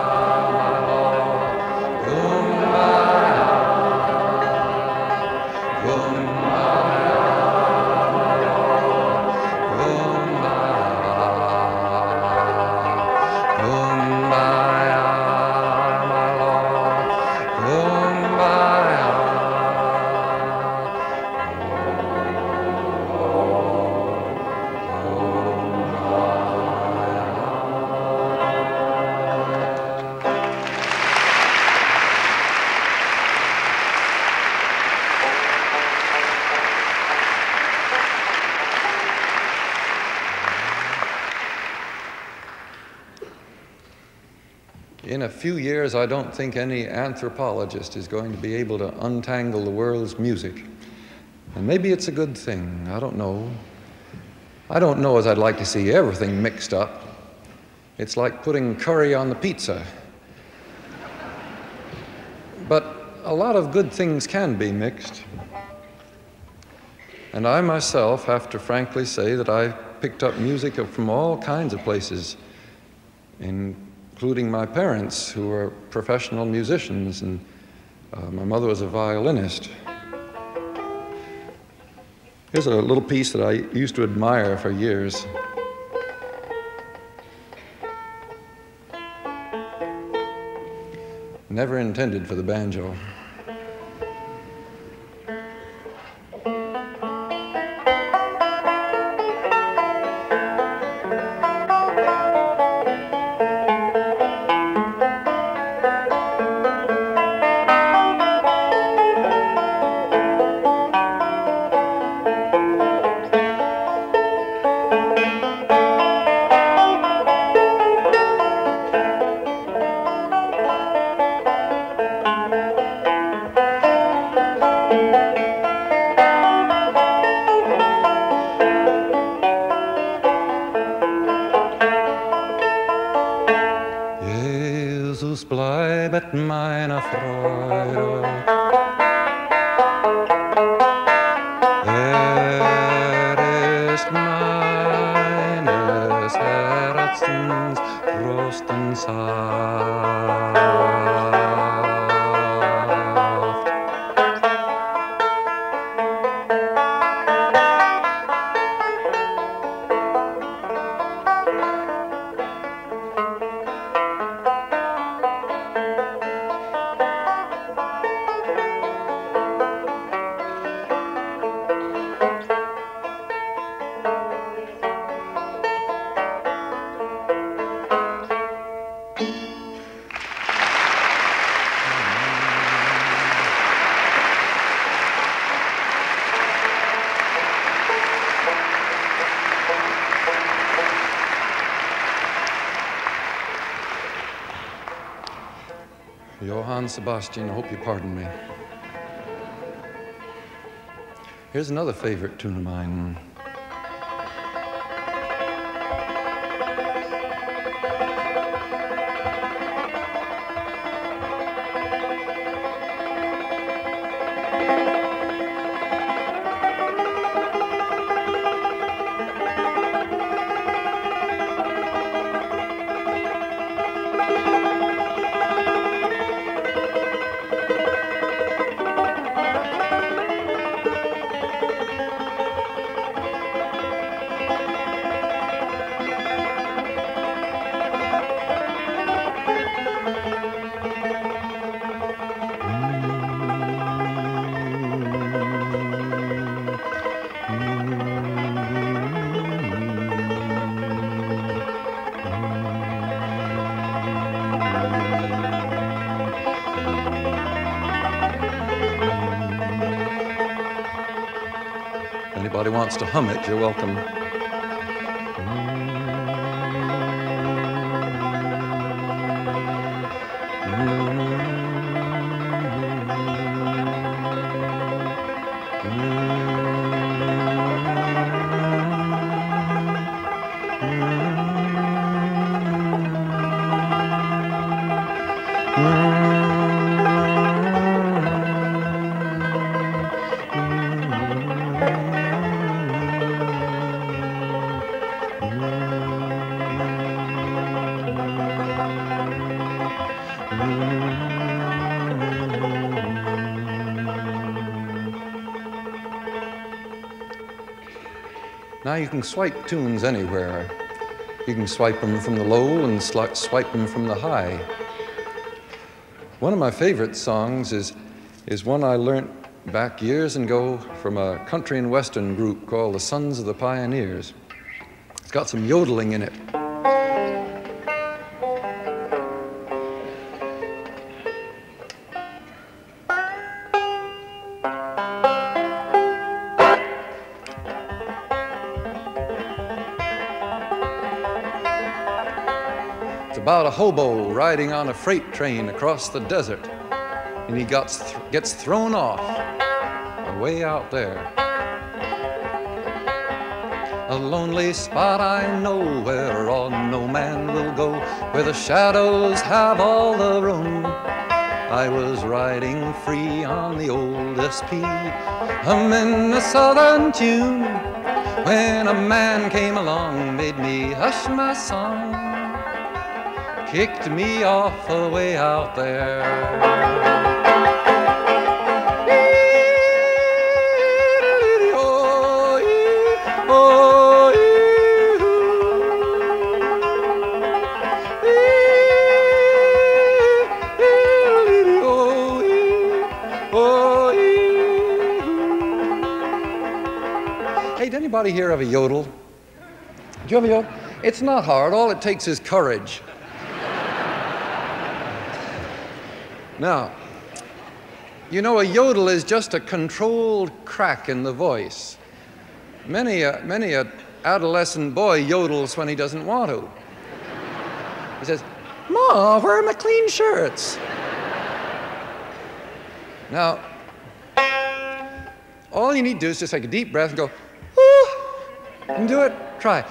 [SPEAKER 4] In a few years, I don't think any anthropologist is going to be able to untangle the world's music. And maybe it's a good thing, I don't know. I don't know as I'd like to see everything mixed up. It's like putting curry on the pizza. But a lot of good things can be mixed. And I myself have to frankly say that I picked up music from all kinds of places, including my parents, who were professional musicians, and my mother was a violinist. Here's a little piece that I used to admire for years. Never intended for the banjo. Jesus bleibet meiner Freude. Ist meines Herzens Trost und Saft. Johann Sebastian, I hope you pardon me. Here's another favorite tune of mine. Anybody wants to hum it, you're welcome. Now you can swipe tunes anywhere. You can swipe them from the low and swipe them from the high. One of my favorite songs is one I learnt back years ago from a country and western group called the Sons of the Pioneers. It's got some yodeling in it. About a hobo riding on a freight train across the desert, and he gets thrown off way out there. A lonely spot I know where no man will go, where the shadows have all the room. I was riding free on the old SP, humming a southern tune, when a man came along, made me hush my song, kicked me off away out there. Hey, did anybody here have a yodel? Do you have a yodel? It's not hard. All it takes is courage. Now, you know, a yodel is just a controlled crack in the voice. Many a adolescent boy yodels when he doesn't want to. He says, "Ma, where are my clean shirts?" Now, all you need to do is just take a deep breath and go, "Woo," and do it. Try.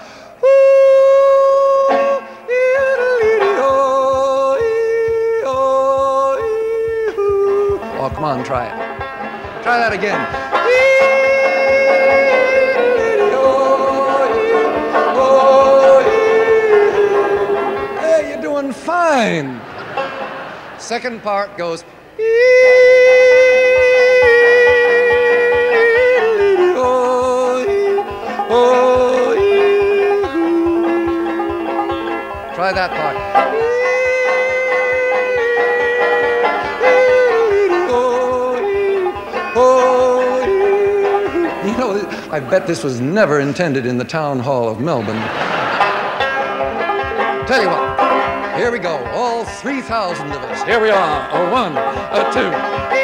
[SPEAKER 4] Oh, come on, try it. Try that again. Hey, you're doing fine. Second part goes. Try that part. You know, I bet this was never intended in the town hall of Melbourne. Tell you what, here we go, all 3,000 of us. Here we are, a one, a two.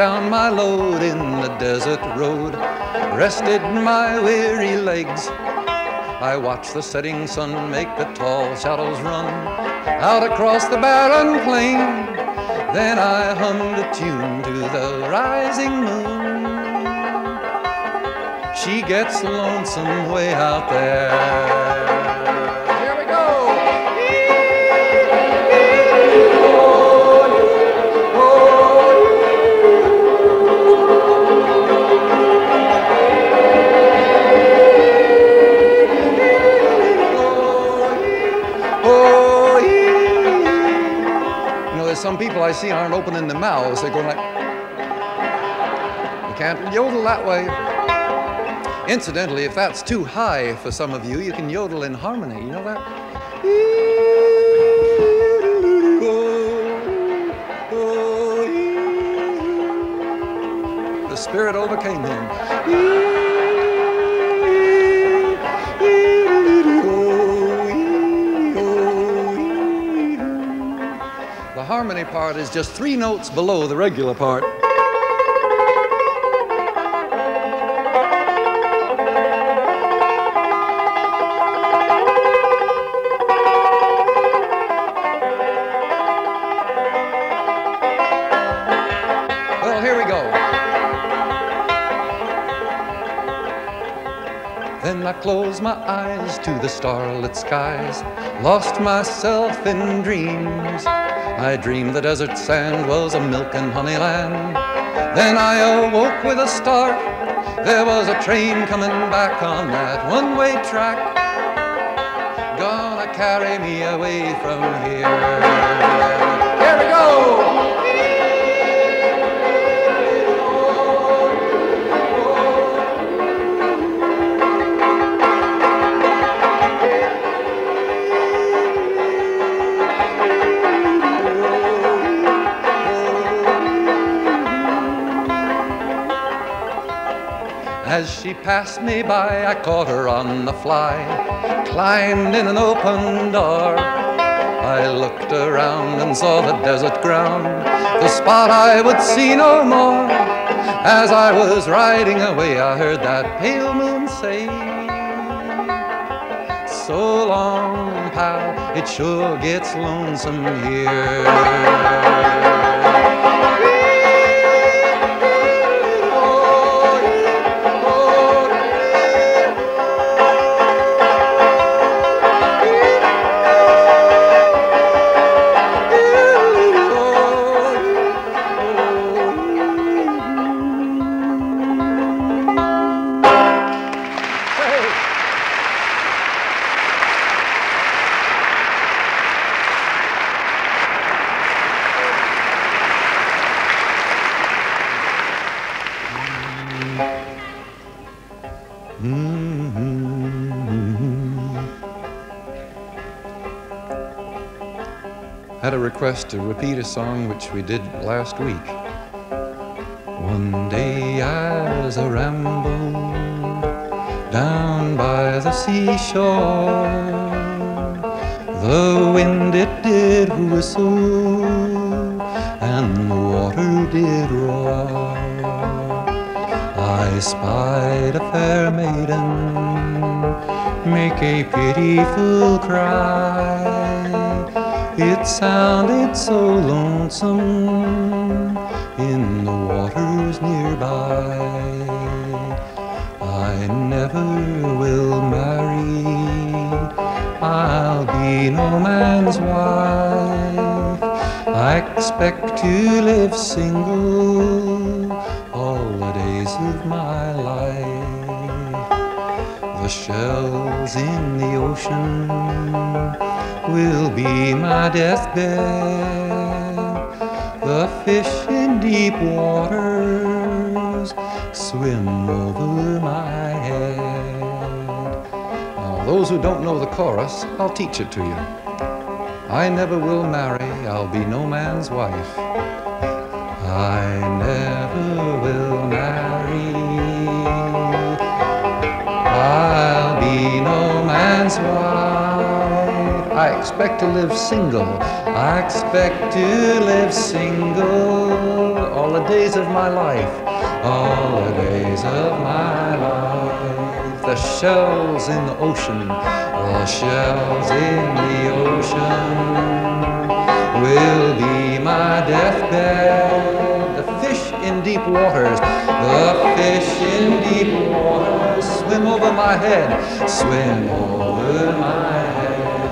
[SPEAKER 4] down my load in the desert road, rested my weary legs. I watched the setting sun make the tall shadows run out across the barren plain. Then I hummed a tune to the rising moon. She gets lonesome way out there. Here we go. Some people I see aren't opening their mouths. They're going like, you can't yodel that way. Incidentally, if that's too high for some of you, you can yodel in harmony. You know that? The spirit overcame him. The harmony part is just 3 notes below the regular part. Well, here we go. Then I closed my eyes to the starlit skies, lost myself in dreams. I dreamed the desert sand was a milk and honey land. Then I awoke with a start. There was a train coming back on that one-way track, gonna carry me away from here. Here we go! As she passed me by, I caught her on the fly, climbed in an open door. I looked around and saw the desert ground, the spot I would see no more. As I was riding away, I heard that pale moon say, so long, pal, it sure gets lonesome here. Had a request to repeat a song which we did last week. One day as I rambled down by the seashore, the wind it did whistle and the water did roar. I spied a fair maiden make a pitiful cry. It sounded so lonesome in the waters nearby. I never will marry, I'll be no man's wife. I expect to live single all the days of my life. The shells in the ocean will be my deathbed. The fish in deep waters swim over my head. Now, those who don't know the chorus, I'll teach it to you. I never will marry, I'll be no man's wife. I never will marry, I'll be no man's wife. I expect to live single, I expect to live single all the days of my life, all the days of my life. The shells in the ocean, the shells in the ocean will be my deathbed. The fish in deep waters, the fish in deep waters swim over my head, swim over my head.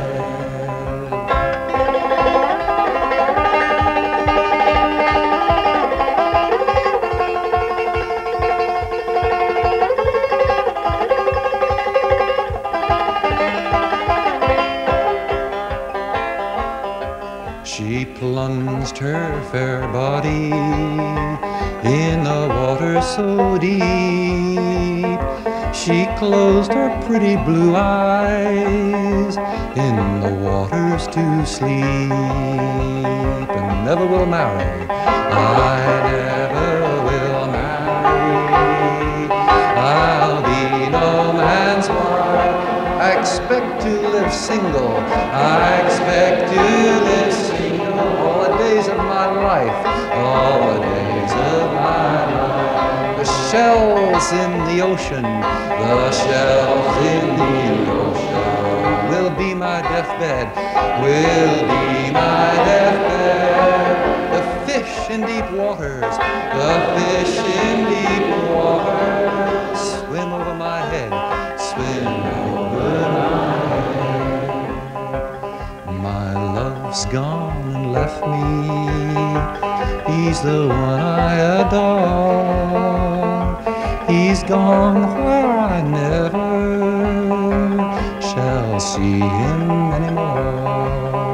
[SPEAKER 4] She plunged her fair body in the water so deep. She closed her pretty blue eyes in the waters to sleep. And never will marry, I never will marry. I'll be no man's wife. I expect to live single. I expect to live single all the days of my life, all the days of my life. The shells in the ocean, the shells in the ocean will be my deathbed, will be my deathbed. The fish in deep waters, the fish in deep waters swim over my head, swim over my head. My love's gone and left me, he's the one I adore. He's gone where I never shall see him anymore.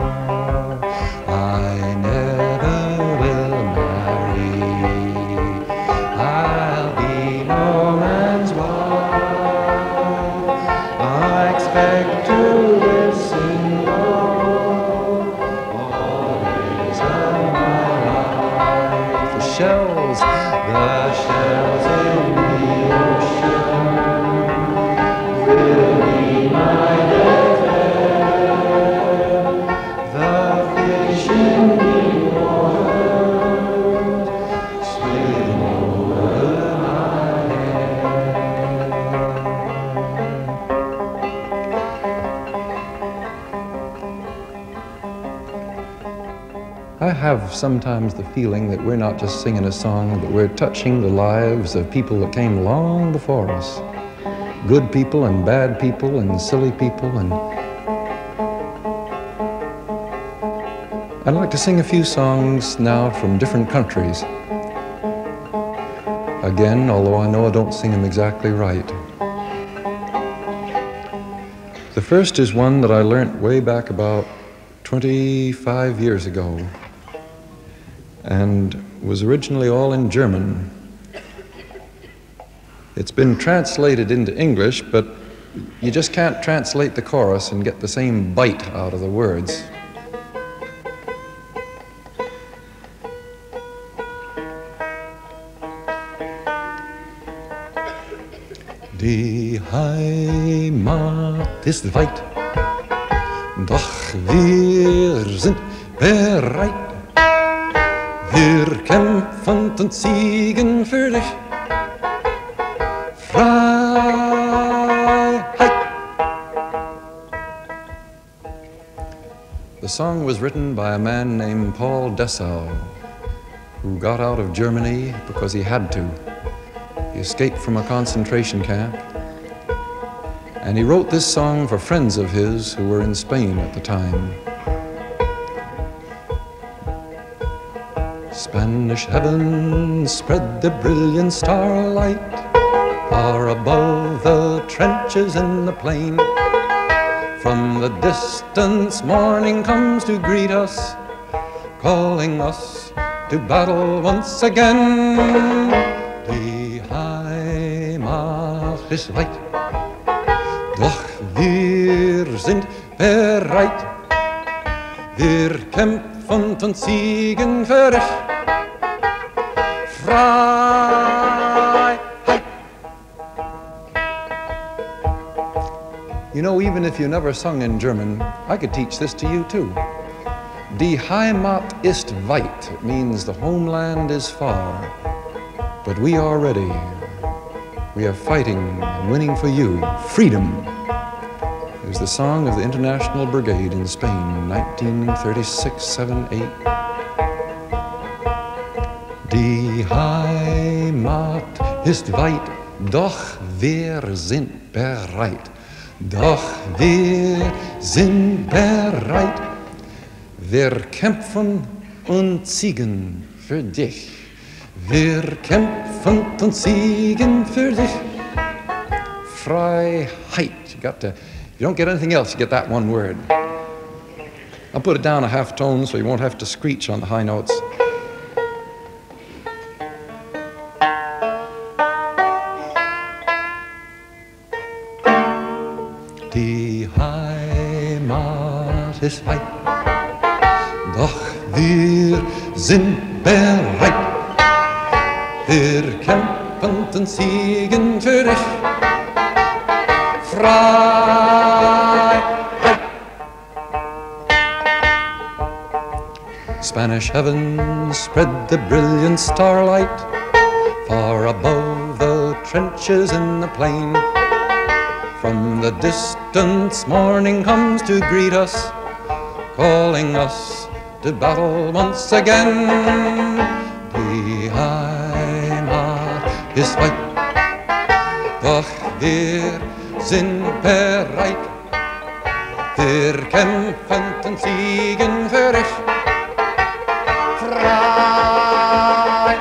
[SPEAKER 4] I never will marry, I'll be no man's wife. I expect to live single all the days of my life. The shells in the ocean will be my deathbed. The fish in the waters swim over my head. I have sometimes the feeling that we're not just singing a song, but we're touching the lives of people that came long before us. Good people and bad people and silly people. And I'd like to sing a few songs now from different countries. Again, although I know I don't sing them exactly right. The first is one that I learnt way back about 25 years ago, and was originally all in German. It's been translated into English, but you just can't translate the chorus and get the same bite out of the words. Die Heimat ist weit, doch wir sind bereit. Wir kämpfen und siegen für dich. Freiheit. The song was written by a man named Paul Dessau, who got out of Germany because he had to. He escaped from a concentration camp, and he wrote this song for friends of his who were in Spain at the time. Spanish heavens spread the brilliant starlight far above the trenches in the plain. From the distance morning comes to greet us, calling us to battle once again. Die Heimat ist weit, doch wir sind bereit. Wir kämpfen und siegen für dich. Freiheit. You know, even if you never sung in German, I could teach this to you too. Die Heimat ist weit. It means the homeland is far. But we are ready. We are fighting and winning for you. Freedom. It was the song of the International Brigade in Spain, 1936, 7, 8. Die Heimat ist weit, doch wir sind bereit. Doch wir sind bereit. Wir kämpfen und siegen für dich. Wir kämpfen und siegen für dich. Freiheit. You don't get anything else, you get that one word. I'll put it down a half tone so you won't have to screech on the high notes. Die Heimat ist weit, doch wir sind bereit. Wir kämpfen und siegen für dich. Freiheit. Spanish heavens spread the brilliant starlight far above the trenches in the plain. From the distance morning comes to greet us, calling us to battle once again. Die Heimat ist weit, doch wir sind bereit. Wir kämpfen und siegen für dich. Freiheit.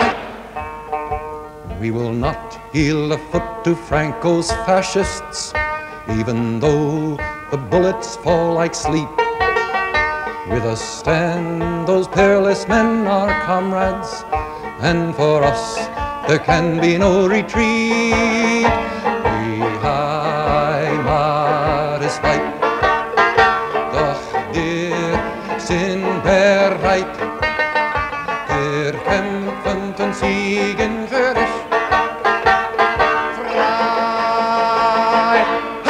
[SPEAKER 4] We will not yield a foot to Franco's fascists, even though the bullets fall like sleep. With us stand those peerless men, our comrades, and for us there can be no retreat. Die Heimat ist weit, doch wir sind bereit. Wir kämpfen und siegen für dich. Freiheit.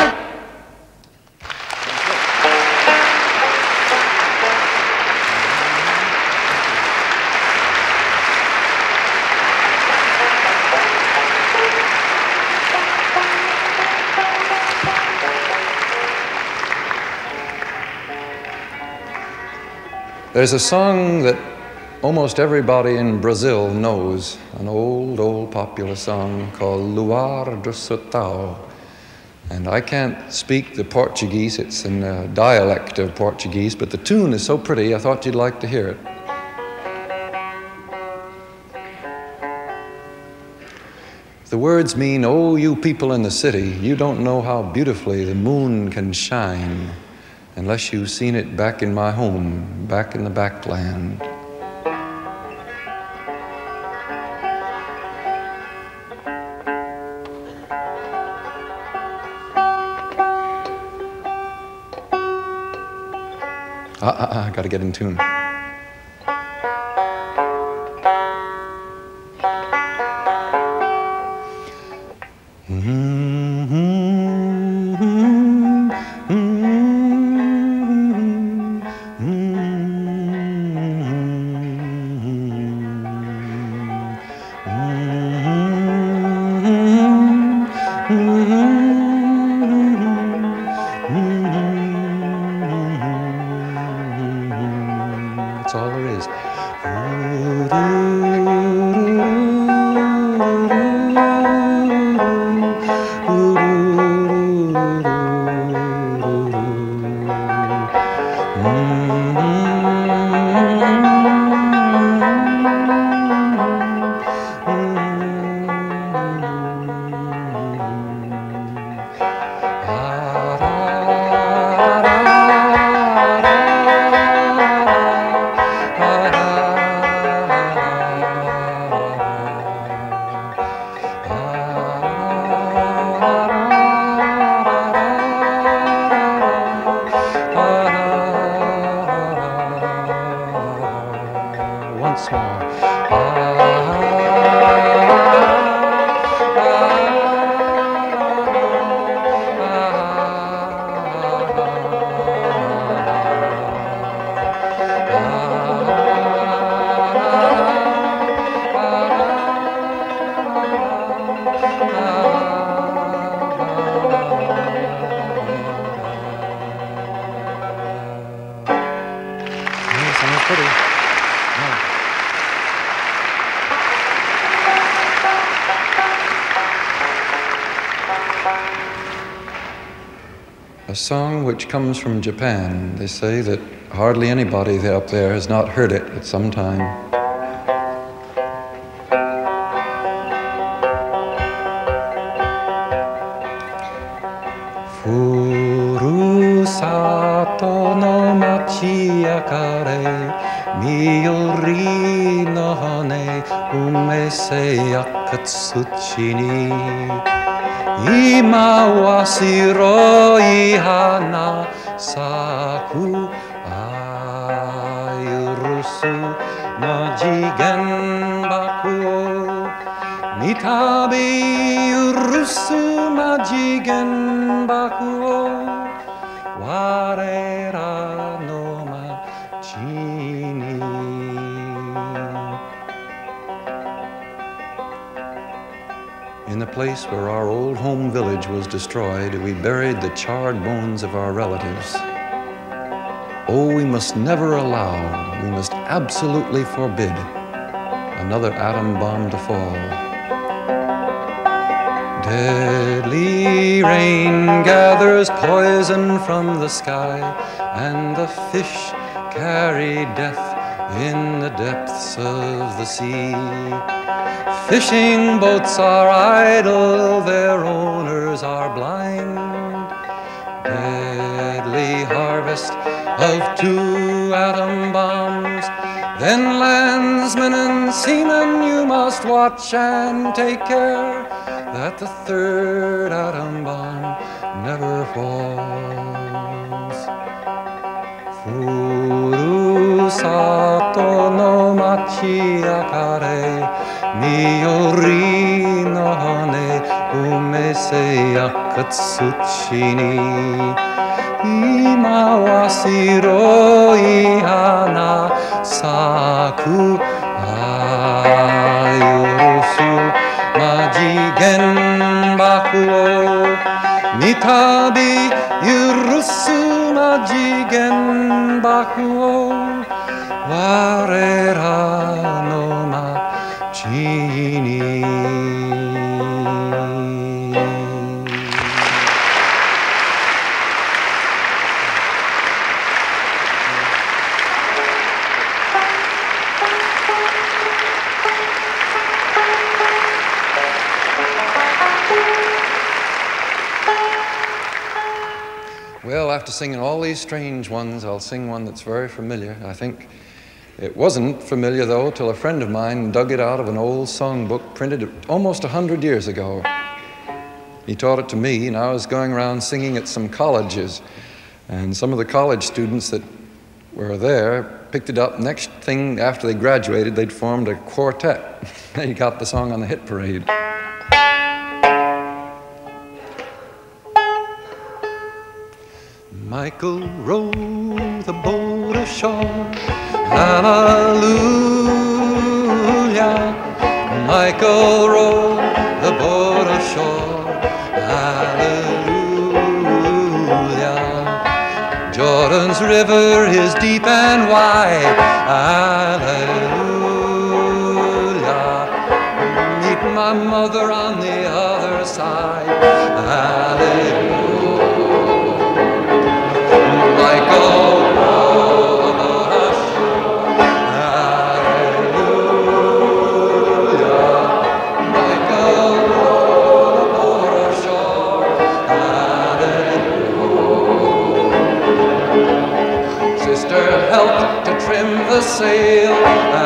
[SPEAKER 4] There's a song that almost everybody in Brazil knows, an old popular song called Luar do Sertão. And I can't speak the Portuguese, it's in a dialect of Portuguese, but the tune is so pretty, I thought you'd like to hear it. The words mean, oh, you people in the city, you don't know how beautifully the moon can shine unless you've seen it back in my home, back in the backland. I gotta get in tune. a song which comes from Japan. They say that hardly anybody up there has not heard it at some time. Furusato no machi yakare, miyori no hone, umese yakatsuchi ni. Ima wa shiroi hana saku ayurusu no jigen baku o mitabi yurusu ma jigen baku o warera no machi ni. In the place where our old home village was destroyed, we buried the charred bones of our relatives. Oh, we must never allow, we must absolutely forbid another atom bomb to fall. Deadly rain gathers poison from the sky, and the fish carry death in the depths of the sea. Fishing boats are idle, their owners are blind. Deadly harvest of 2 atom bombs. Then landsmen and seamen, you must watch and take care that the 3rd atom bomb never falls. Furusato no machi akare, miyori no hone, umese yakatsuchi ni. Ima wa shiroi hana saku ayurusu majigen baku o mitabi yurusu majigen baku o warera no machi ni. Well, after singing all these strange ones, I'll sing one that's very familiar. I think it wasn't familiar, though, till a friend of mine dug it out of an old songbook printed almost 100 years ago. He taught it to me, and I was going around singing at some colleges. And some of the college students that were there picked it up. Next thing, after they graduated, they'd formed a quartet. They got the song on the hit parade. Michael rowed the boat ashore, hallelujah. Michael rowed the boat ashore, hallelujah. Jordan's river is deep and wide, hallelujah. Meet my mother on the other side, hallelujah. Michael rowed the boat ashore, hallelujah. Michael rowed the boat ashore, hallelujah. Sister helped to trim the sail,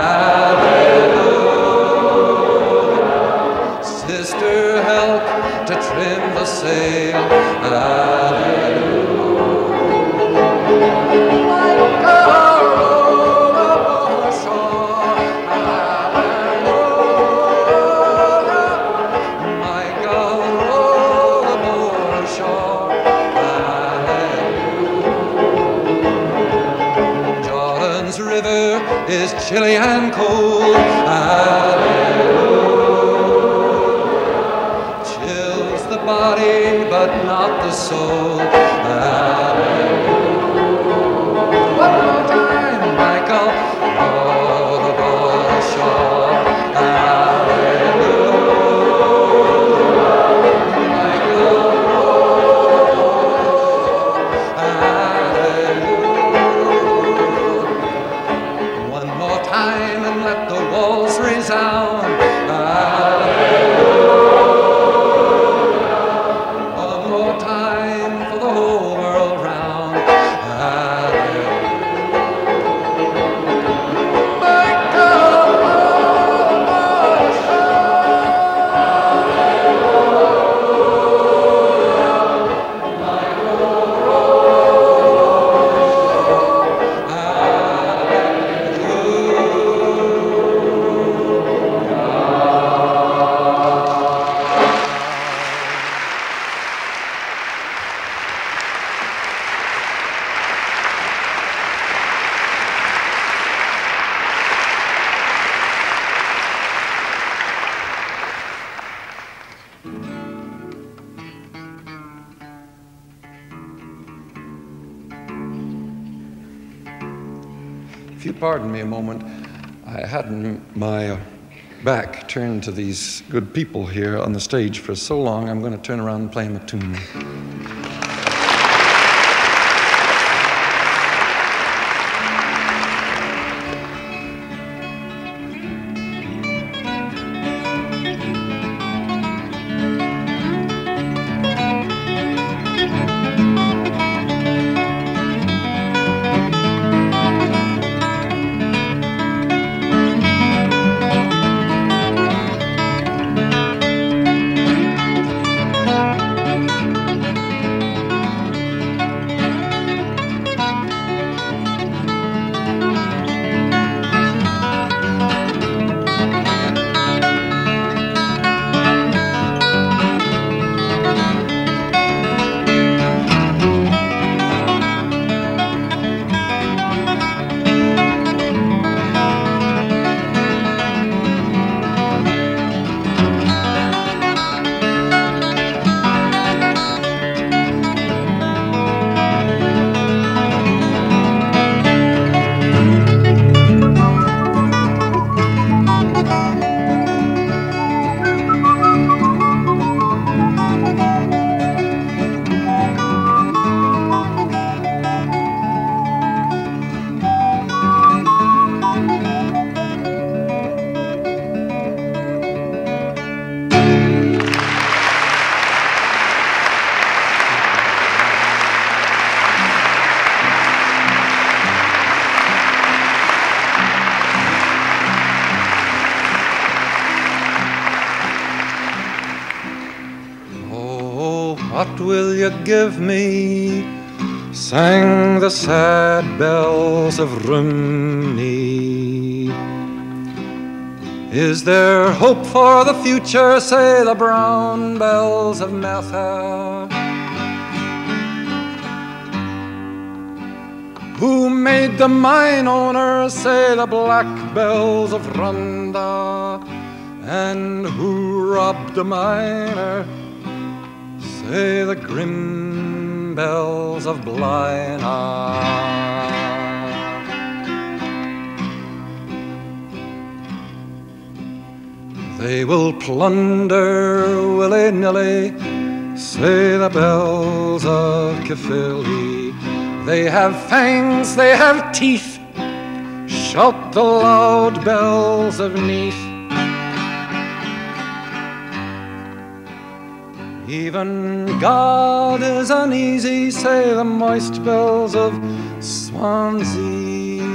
[SPEAKER 4] hallelujah. Sister helped to trim the sail, hallelujah. Is chilly and cold, hallelujah. Chills the body but not the soul, hallelujah. One more time, Michael, row the boat ashore, hallelujah. Michael, row you pardon me a moment, I had my back turned to these good people here on the stage for so long, I'm going to turn around and play them a tune. What will you give me? Sang the sad bells of Rumney. Is there hope for the future? Say the brown bells of Merthyr. Who made the mine owners? Say the black bells of Rhondda. And who robbed the miner? Say the grim bells of Blaina. They will plunder willy-nilly, say the bells of Caerphilly. They have fangs, they have teeth, shout the loud bells of Neath. Even God is uneasy, say the moist bells of Swansea.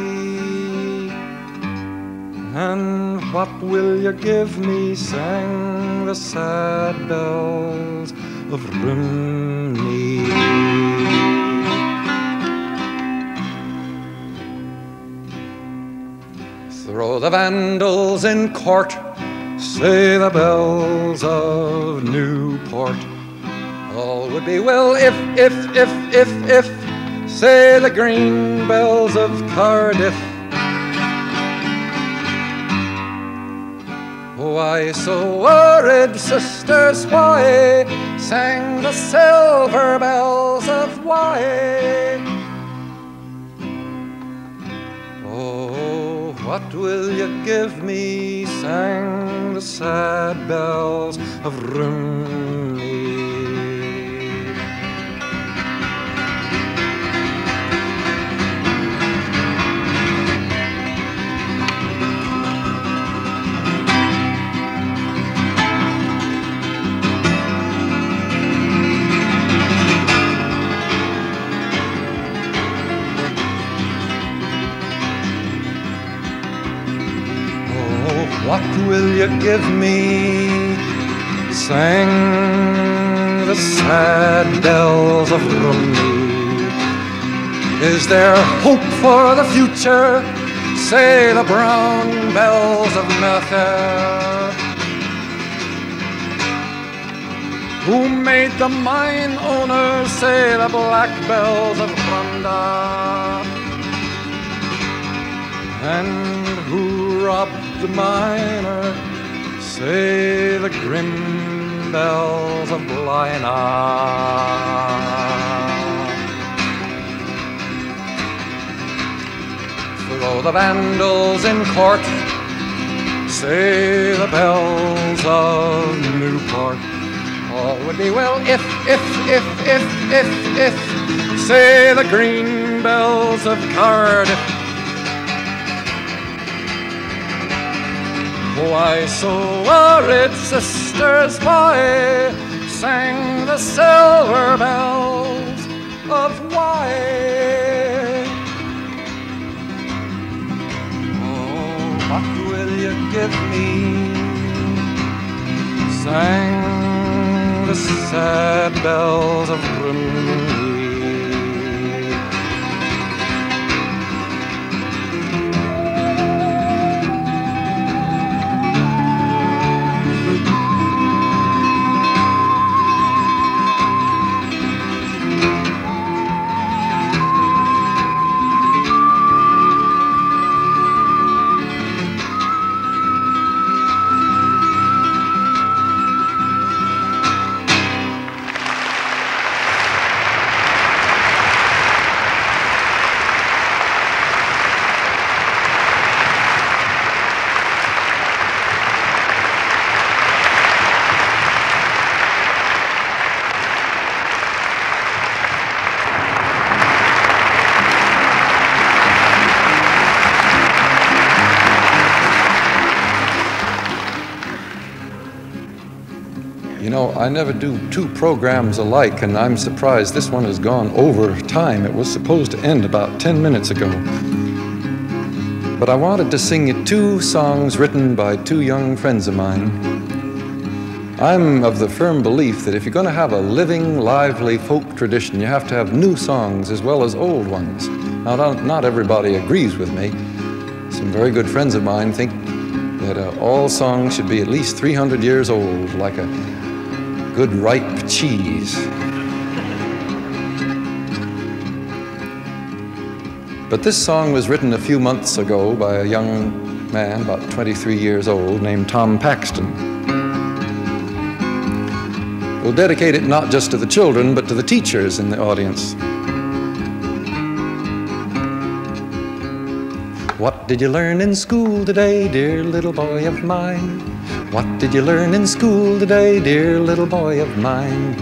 [SPEAKER 4] And what will you give me? Sang the sad bells of Rumney. Throw the Vandals in court, say the bells of Newport. All would be well if, say the green bells of Cardiff. Why so worried, sisters, why? Sang the silver bells of Wye. Oh, what will you give me? Sang the sad bells of Rumney. What will you give me? Sang the sad bells of Rumney. Is there hope for the future? Say the brown bells of Merthyr. Who made the mine owners? Say the black bells of Rhondda. And who robbed the miner? Say the grim bells of Blaina. Oh, the vandals in court say the bells of Newport. All would be well if, say the green bells of Cardiff. Why, so are its sisters, why sang the silver bells of Wye? Oh, what will you give me? Sang the sad bells of Grimsby. You know, I never do two programs alike, and I'm surprised this one has gone over time. It was supposed to end about 10 minutes ago. But I wanted to sing you two songs written by two young friends of mine. I'm of the firm belief that if you're going to have a living, lively folk tradition, you have to have new songs as well as old ones. Now, not everybody agrees with me. Some very good friends of mine think that all songs should be at least 300 years old, like a good ripe cheese. But this song was written a few months ago by a young man, about 23 years old, named Tom Paxton. We'll dedicate it not just to the children, but to the teachers in the audience. What did you learn in school today, dear little boy of mine? What did you learn in school today, dear little boy of mine?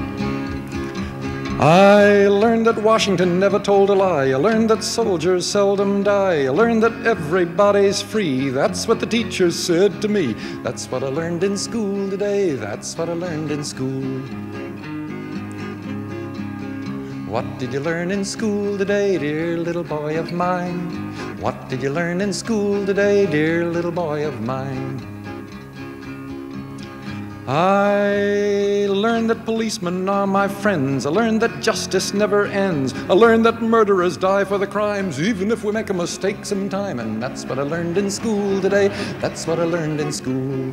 [SPEAKER 4] I learned that Washington never told a lie. I learned that soldiers seldom die. I learned that everybody's free. That's what the teachers said to me. That's what I learned in school today. That's what I learned in school. What did you learn in school today, dear little boy of mine? What did you learn in school today, dear little boy of mine? I learned that policemen are my friends. I learned that justice never ends. I learned that murderers die for the crimes, even if we make a mistake sometime. And that's what I learned in school today. That's what I learned in school.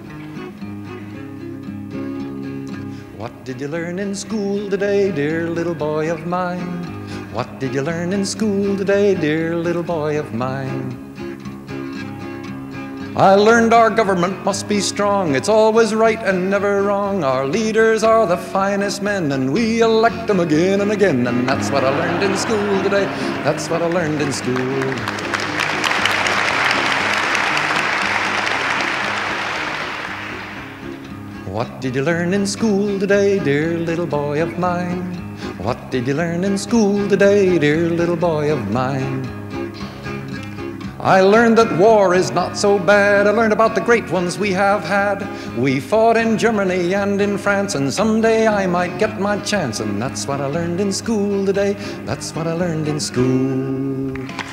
[SPEAKER 4] What did you learn in school today, dear little boy of mine? What did you learn in school today, dear little boy of mine? I learned our government must be strong. It's always right and never wrong. Our leaders are the finest men, and we elect them again and again. And that's what I learned in school today. That's what I learned in school. What did you learn in school today, dear little boy of mine? What did you learn in school today, dear little boy of mine? I learned that war is not so bad. I learned about the great ones we have had. We fought in Germany and in France, and someday I might get my chance. And that's what I learned in school today. That's what I learned in school.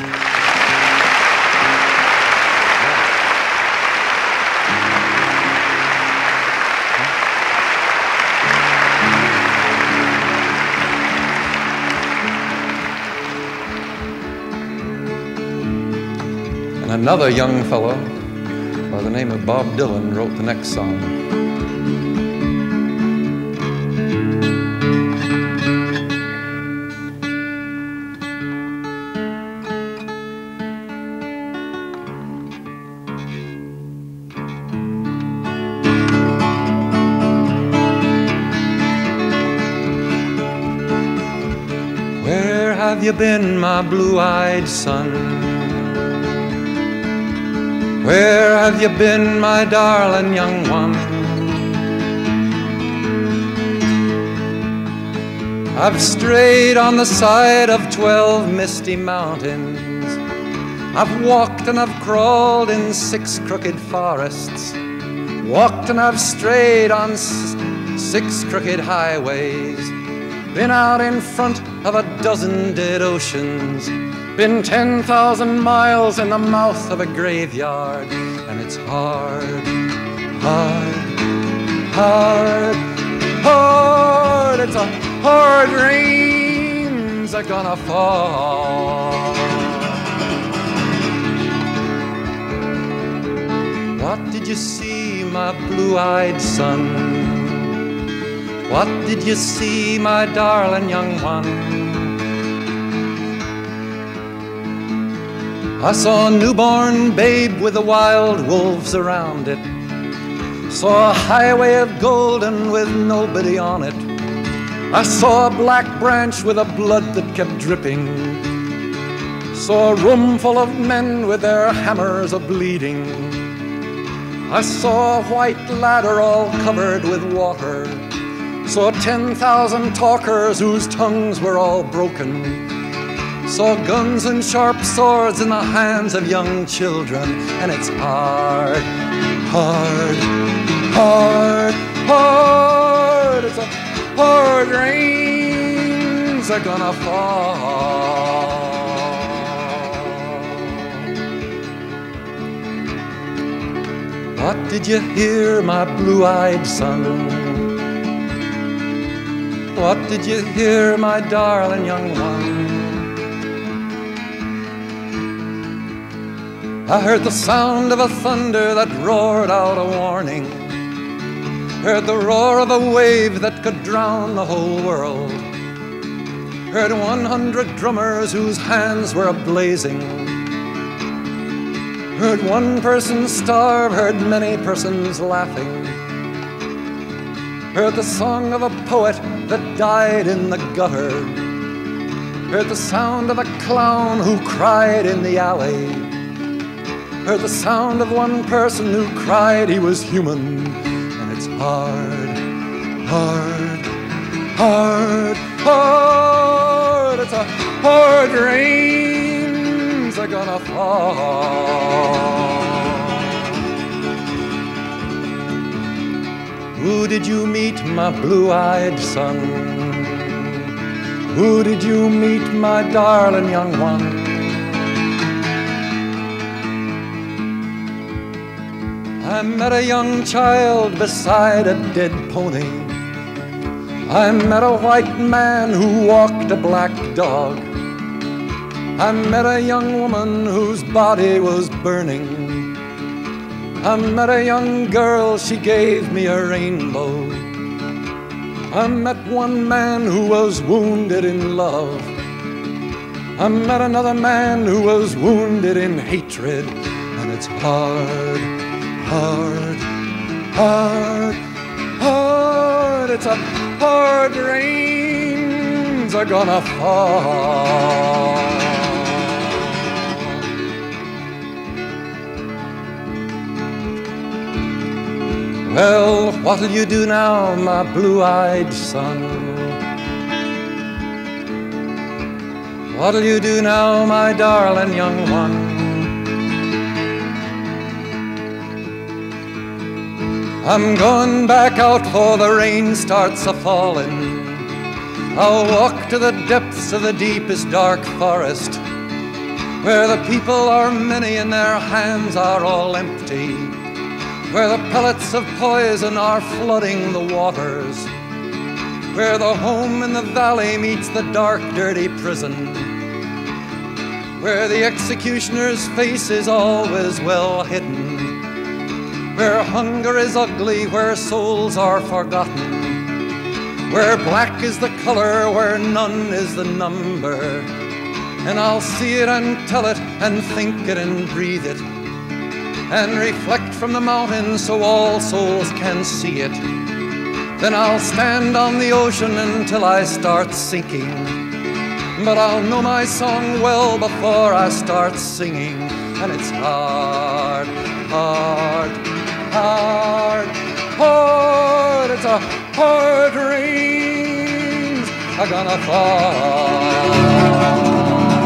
[SPEAKER 4] Another young fellow by the name of Bob Dylan wrote the next song. Where have you been, my blue-eyed son? Where have you been, my darling young one? I've strayed on the side of 12 misty mountains. I've walked and I've crawled in 6 crooked forests. Walked and I've strayed on 6 crooked highways. Been out in front of a dozen dead oceans. Been 10,000 miles in the mouth of a graveyard. And it's hard, hard, hard, hard. It's a hard rains are gonna fall. What did you see, my blue-eyed son? What did you see, my darling young one? I saw a newborn babe with the wild wolves around it. Saw a highway of golden with nobody on it. I saw a black branch with a blood that kept dripping. Saw a room full of men with their hammers a-bleeding. I saw a white ladder all covered with water. Saw 10,000 talkers whose tongues were all broken. Saw guns and sharp swords in the hands of young children. And it's hard, hard, hard, hard. It's a hard rains are gonna fall. What did you hear, my blue-eyed son? What did you hear, my darling young one? I heard the sound of a thunder that roared out a warning. Heard the roar of a wave that could drown the whole world. Heard 100 drummers whose hands were a-blazing. Heard one person starve, heard many persons laughing. Heard the song of a poet that died in the gutter. Heard the sound of a clown who cried in the alley. Heard the sound of one person who cried he was human. And it's hard, hard, hard, hard. It's a hard rains are gonna fall. Who did you meet, my blue-eyed son? Who did you meet, my darling young one? I met a young child beside a dead pony. I met a white man who walked a black dog. I met a young woman whose body was burning. I met a young girl, she gave me a rainbow. I met one man who was wounded in love. I met another man who was wounded in hatred. And it's hard, hard, hard, hard. It's a hard rains are gonna fall. Well, what'll you do now, my blue-eyed son? What'll you do now, my darling young one? I'm going back out for the rain starts a-falling. I'll walk to the depths of the deepest dark forest, where the people are many and their hands are all empty, where the pellets of poison are flooding the waters, where the home in the valley meets the dark, dirty prison, where the executioner's face is always well hidden, where hunger is ugly, where souls are forgotten, where black is the color, where none is the number. And I'll see it and tell it and think it and breathe it and reflect from the mountains so all souls can see it. Then I'll stand on the ocean until I start sinking, but I'll know my song well before I start singing. And it's hard, Hard, hard, hard. It's a hard rain's gonna fall.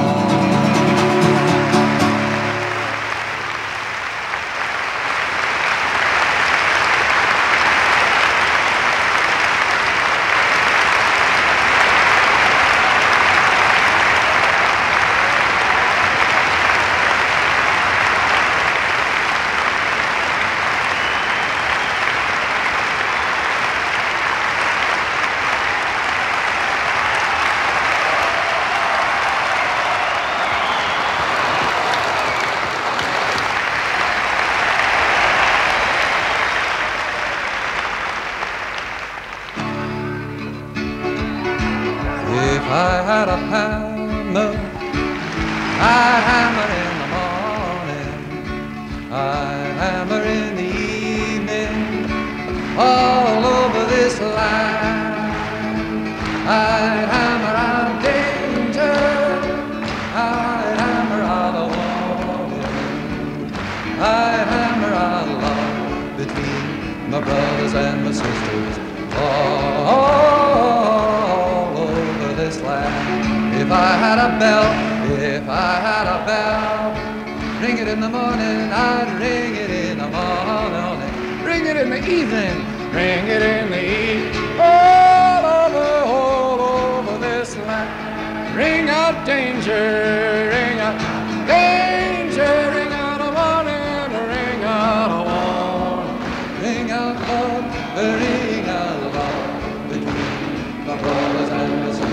[SPEAKER 4] If I had a hammer, I'd hammer in the morning, I'd hammer in the evening, all over this land. I'd hammer out danger, I'd hammer out a warning, I'd hammer out love between my brothers and my sisters. If I had a bell, if I had a bell, ring it in the morning, I'd ring it in the morning, ring it in the evening, ring it in the evening, all over this land. Ring out danger, ring out danger, ring out a warning, ring out a warning, ring out love, ring out love between my brothers and my sisters.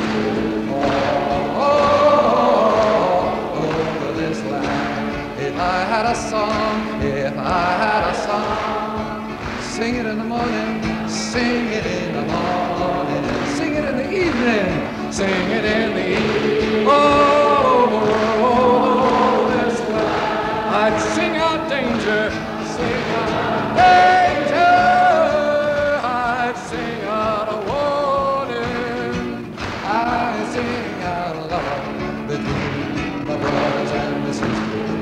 [SPEAKER 4] If I had a song, if I had a song, sing it in the morning, sing it in the morning, sing it in the evening, sing it in the evening. Oh, this land, I'd sing out danger, sing out danger, I'd sing out a warning, I'd sing out love between my brothers and my sisters.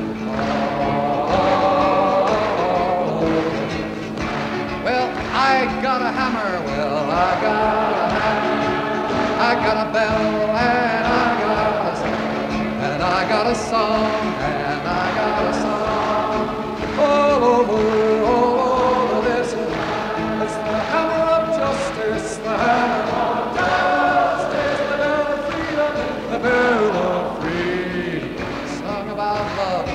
[SPEAKER 4] I got a hammer, well, I got a hammer, I got a bell, and I got a song, and I got a song, and I got a song, all over this land. It's the hammer of justice, the hammer of justice, the bell of freedom, the bell of freedom. Song about love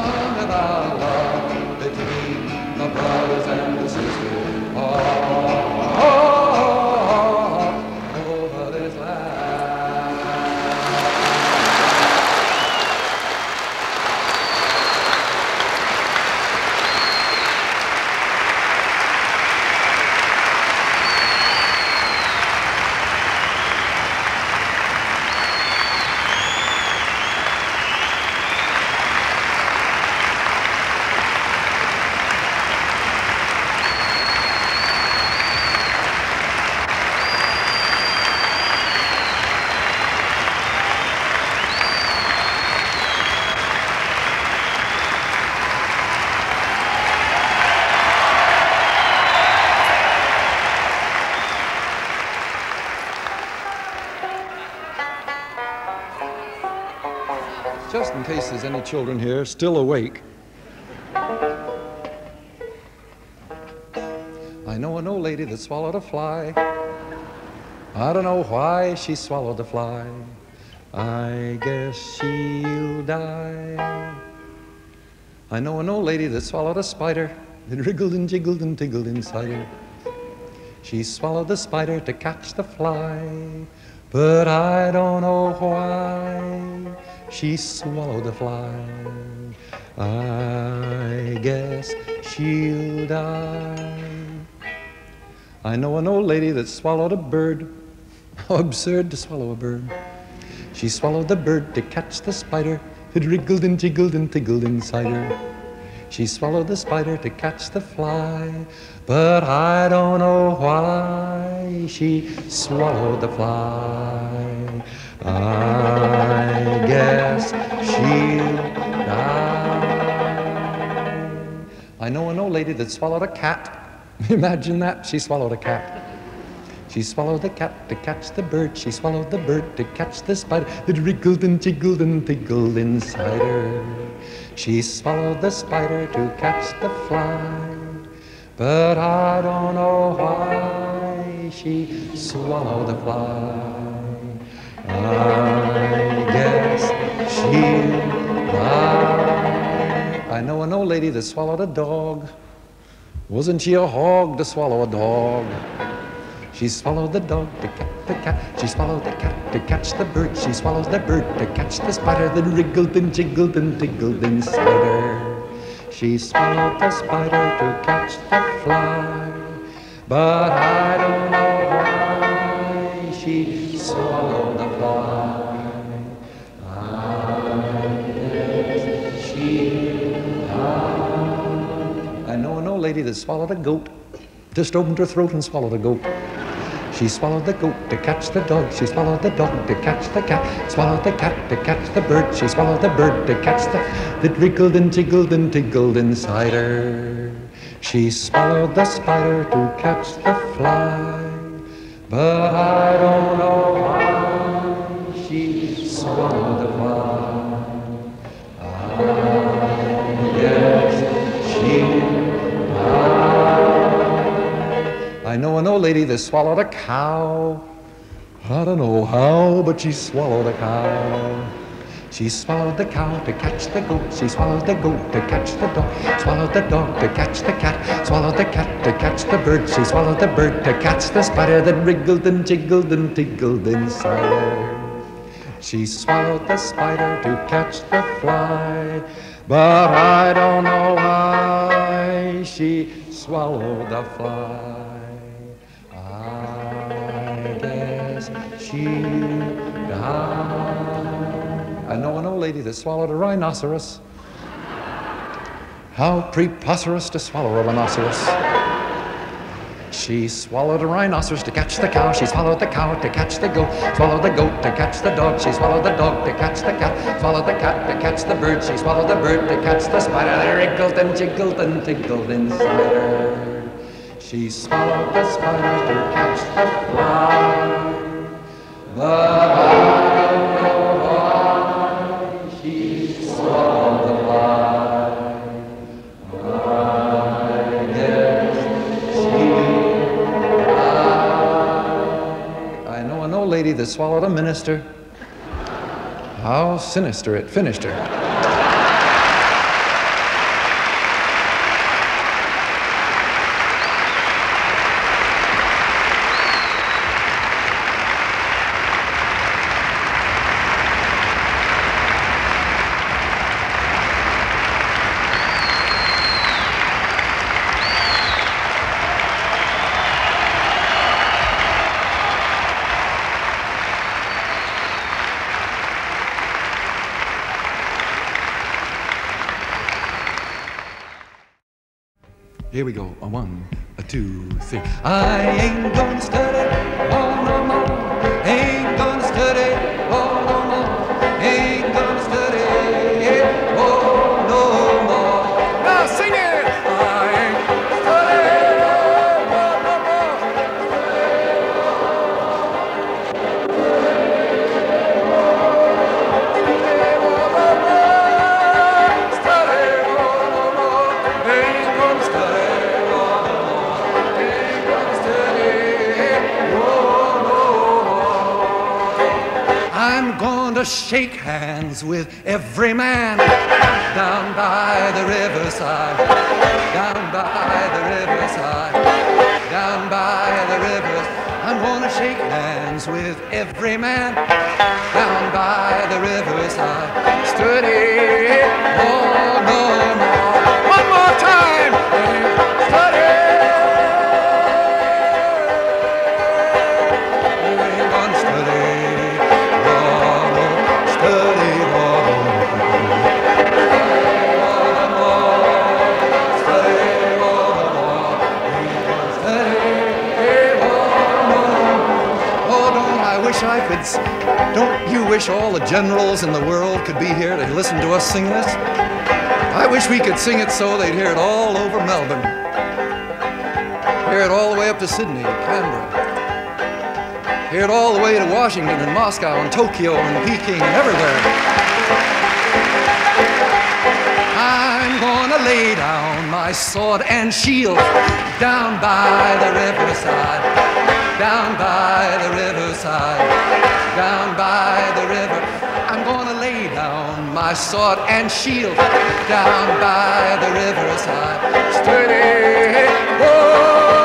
[SPEAKER 4] between my brothers and the sisters. Over this land. Just in case there's any children here still awake, I know an old lady that swallowed a fly. I don't know why she swallowed the fly. I guess she'll die. I know an old lady that swallowed a spider. It wriggled and jiggled and tingled inside her. She swallowed the spider to catch the fly, but I don't know why she swallowed the fly. I guess she'll die. I know an old lady that swallowed a bird. How absurd to swallow a bird. She swallowed the bird to catch the spider. It wriggled and jiggled and tingled inside her. She swallowed the spider to catch the fly, but I don't know why she swallowed the fly. I guess she'll die.
[SPEAKER 3] I know an old lady that swallowed a cat. Imagine that, she swallowed a cat. She swallowed the cat to catch the bird. She swallowed the bird to catch the spider that wriggled and jiggled and tickled inside her. She swallowed the spider to catch the fly, but I don't know why she swallowed the fly. I guess she'll die. I know an old lady that swallowed a dog. Wasn't she a hog to swallow a dog? She swallowed the dog to catch the cat. She swallowed the cat to catch the bird. She swallows the bird to catch the spider that wriggled and jiggled and tickled inside her. She swallowed the spider to catch the fly, but I don't know why she swallowed the fly. I guess she'll die. I know an old lady that swallowed a goat. Just opened her throat and swallowed a goat. She swallowed the goat to catch the dog. She swallowed the dog to catch the cat. Swallowed the cat to catch the bird. She swallowed the bird to catch the that wriggled and jiggled and tickled inside her. She swallowed the spider to catch the fly, but I don't know why she swallowed the fly. I guess she'll die. I know an old lady that swallowed a cow. I don't know how, but she swallowed a cow. She swallowed the cow to catch the goat. She swallowed the goat to catch the dog. Swallowed the dog to catch the cat. Swallowed the cat to catch the bird. She swallowed the bird to catch the spider that wriggled and jiggled and tickled inside her. She swallowed the spider to catch the fly, but I don't know why she swallowed the fly. I guess she'll die. I know an old lady that swallowed a rhinoceros. How preposterous to swallow a rhinoceros. She swallowed a rhinoceros to catch the cow. She swallowed the cow to catch the goat. Swallowed the goat to catch the dog. She swallowed the dog to catch the cat. Swallowed the cat to catch the bird. She swallowed the bird to catch the spider that wriggled and jiggled and tickled inside her. She swallowed the spider to catch the fly, but I don't know why she swallowed the fly. I guess she'll die. I know an old lady that swallowed a minister. How sinister it finished her. Here we go, a 1, a 2, 3. I ain't gonna study, oh no more. Ain't gonna study, oh no more. Ain't gonna study, oh no more. Now sing it! I ain't gonna study, oh no more. Study, oh no more. Ain't gonna study. I'm going to shake hands with every man down by the riverside, down by the riverside, down by the rivers. I'm going to shake hands with every man down by the riverside. Steady, oh no more. One more time. Steady. Don't you wish all the generals in the world could be here to listen to us sing this?
[SPEAKER 4] I wish we could sing it so they'd hear it all over Melbourne. Hear it all the way up to Sydney, Canberra. Hear it all the way to Washington and Moscow and Tokyo and Peking and everywhere. I'm gonna lay down my sword and shield down by the riverside, down by the riverside, down by the river. I'm gonna lay down my sword and shield down by the riverside. Steady, whoa.